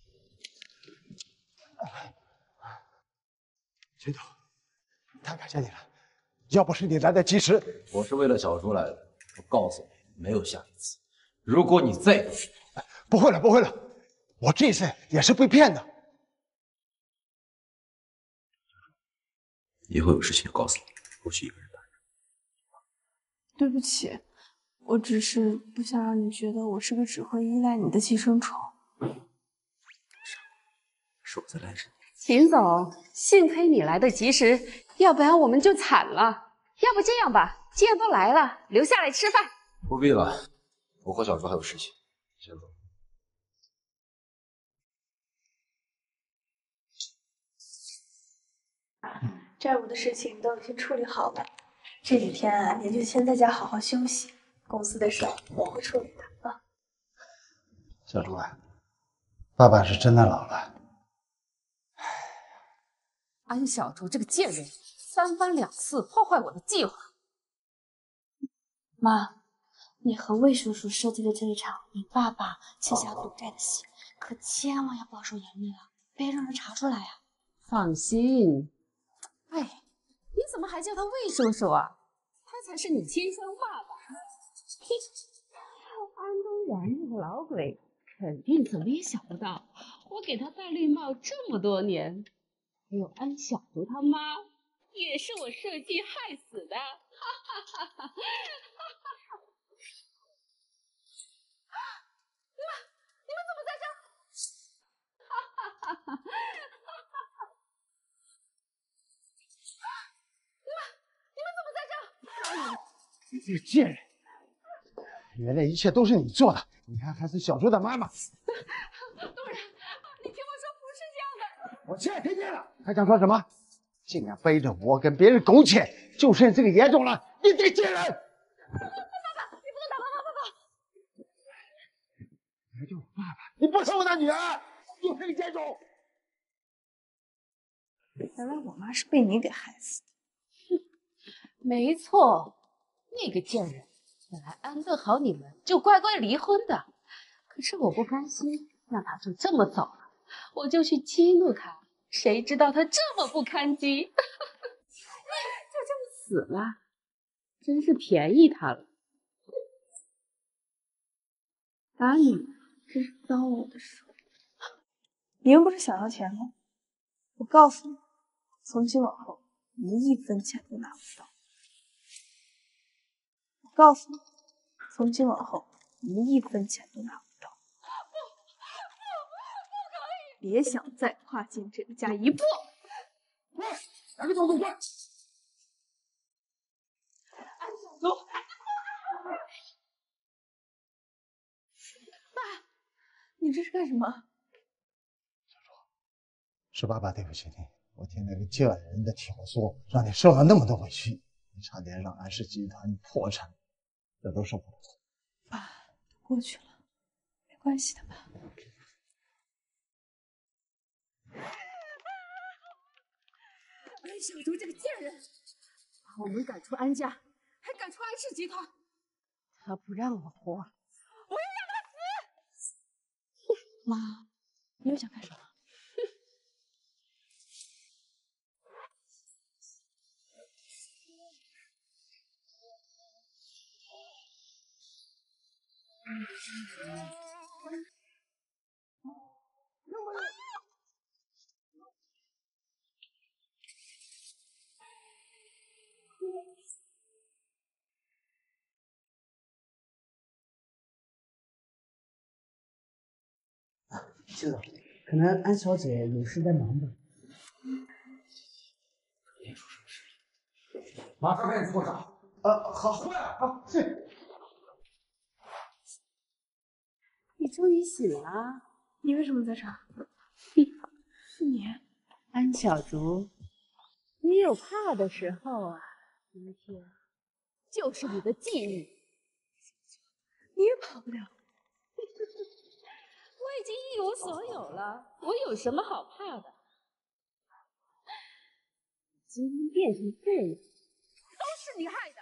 秦总，太感谢你了，要不是你来得及时， 我是为了小叔来的。我告诉你，没有下一次。如果你再不…… 不会了，不会了， 我这次也是被骗的。 以后有事情告诉你，不许一个人打人。 对不起，我只是不想让你觉得我是个只会依赖你的寄生虫。 是我在赖着你。 秦总，幸亏你来得及时，要不然我们就惨了。要不这样吧，既然都来了，留下来吃饭。 不必了，我和小猪还有事情，先走。 债务的事情都已经处理好了，这几天啊，您就先在家好好休息。公司的事我会处理的啊。 小猪啊，爸爸是真的老了。 安小竹这个贱人，三番两次破坏我的计划。 妈，你和魏叔叔设计的这一场你爸爸欠下赌债的戏，可千万要保守严密啊，别让人查出来啊。 放心。哎，你怎么还叫他魏叔叔啊？他才是你亲生爸爸。嘿，安东然那个老鬼，肯定怎么也想不到，我给他戴绿帽这么多年。还有安小竹他妈，也是我设计害死的。哈哈哈哈哈哈！你们，你们怎么在这？哈哈哈哈哈哈！你们，你们怎么在这？ 你这个贱人！原来一切都是你做的，你还害死小猪的妈妈。 东然，你听我说，不是这样的。 我现在听见了，还想说什么？竟然背着我跟别人苟且，就剩这个严重了！你这个贱人！ 爸爸，你不能打爸爸！爸爸， 你还叫我爸爸？你不是我的女儿，你是个贱种！ 原来我妈是被你给害死的。 没错，那个贱人本来安顿好你们就乖乖离婚的，可是我不甘心让他就这么走了，我就去激怒他。谁知道他这么不堪激，就这么死了，真是便宜他了。 打你真是脏了我的手。你们不是想要钱吗？我告诉你，从今往后一亿分钱都拿不到。我告诉你，从今往后一亿分钱都拿不到。别想再跨进这个家一步！ 滚！两个动作滚！ 安小竹， 爸，你这是干什么？ 小竹，是爸爸对不起你，我听那个贱人的挑唆，让你受了那么多委屈，你差点让安氏集团破产，这都是我的错。 爸，过去了，没关系的吧？ 安小竹这个贱人，把我们赶出安家，还赶出安氏集团，他不让我活，我要让他死！ 妈，你又想干什么？ 是的，可能安小姐有事在忙吧。 肯定出什么事了。 马上开始搓澡。呃，好，会啊，好，是。 你终于醒了， 你为什么在这儿？是你， 安小竹，你有怕的时候啊，今天就是你的忌日。 你也跑不了。 我已经一无所有了，我有什么好怕的？今天变成这样，都是你害的。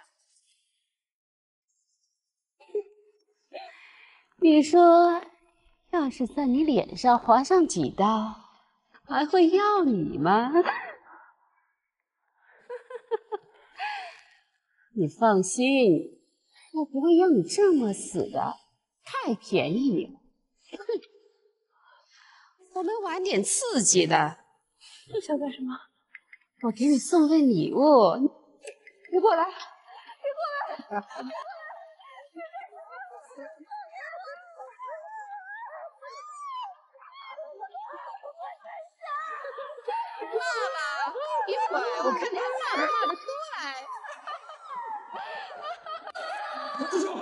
你说，要是在你脸上划上几刀，还会要你吗？你放心，我不会让你这么死的，太便宜你了。 我们玩点刺激的。 你想干什么？ 我给你送份礼物，别过来，别过来！骂吧，一会儿我看你还骂不骂得出来。 住手！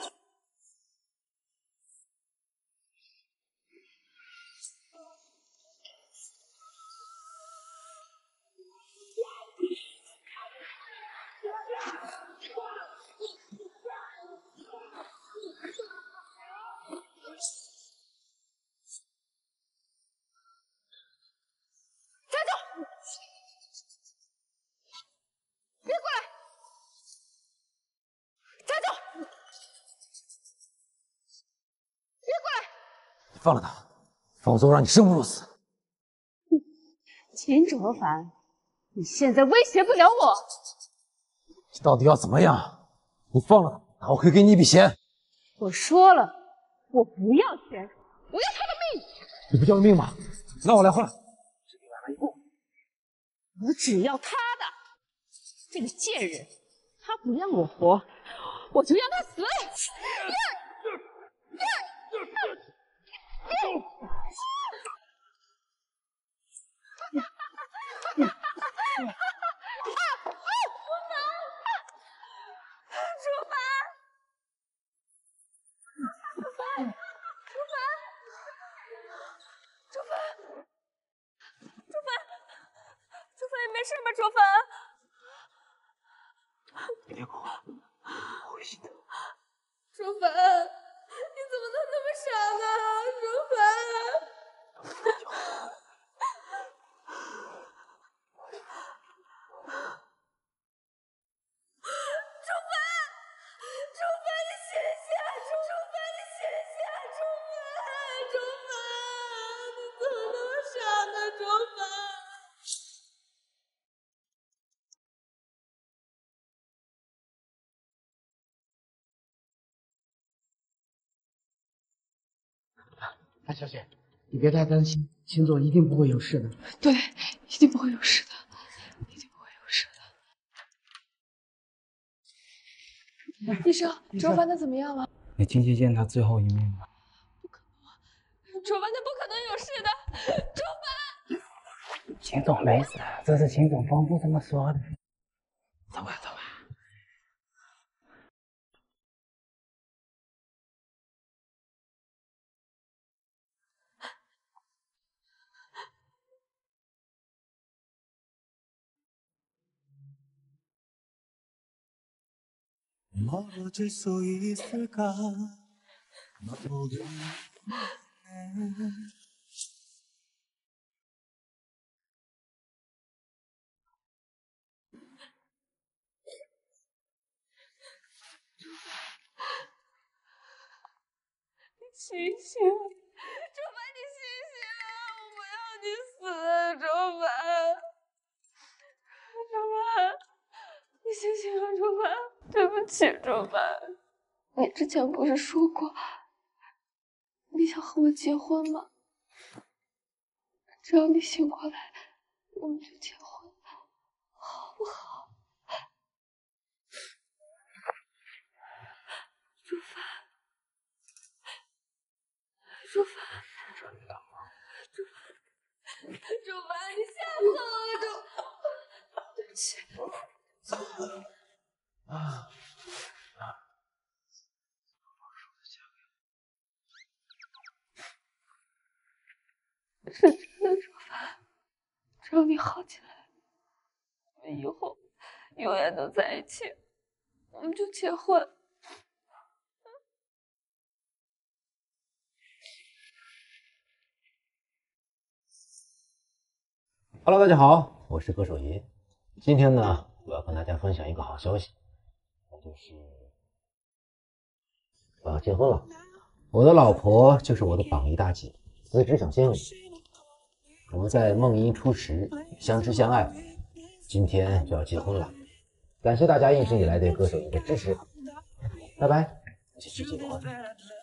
站住！别过来！站住！别过来！ 你放了他，否则我让你生不如死。 秦卓凡，你现在威胁不了我。 你到底要怎么样？你放了他，那我可以给你一笔钱。 我说了，我不要钱，我要他的命。 你不要命吗？那我来换。 我只要他的。这个贱人，他不让我活，我就让他死。 没事吧，卓凡？ 别哭了，我会心疼。 卓凡，你怎么能那么傻呢？卓凡，卓凡，卓凡，你醒醒！卓凡，你醒醒！卓凡，卓凡，你怎么那么傻呢？卓凡。 安小姐，你别太担心，秦总一定不会有事的。 对，一定不会有事的，一定不会有事的。医生，卓凡他怎么样了？ 你进去见他最后一面吧。 卓凡他不可能有事的，卓凡。 秦总没死，这是秦总吩咐这么说的。走吧，走吧。 醒醒，卓凡，你醒醒！我不要你死，卓凡，卓凡，你醒醒啊，卓凡！对不起，卓凡，你之前不是说过你想和我结婚吗？只要你醒过来，我们就结婚，好不好？卓凡。卓凡，卓凡，卓凡，你吓死我了，卓，对不起。啊啊！是真的，卓凡，只要你好起来，我们以后永远都在一起，我们就结婚。 Hello， 大家好，我是歌手爷。今天呢，我要跟大家分享一个好消息，那就是我要结婚了。我的老婆就是我的榜一大姐，资质小仙女。我们在梦一初识，相知相爱，今天就要结婚了。感谢大家一直以来对歌手爷的支持，拜拜，继续结婚。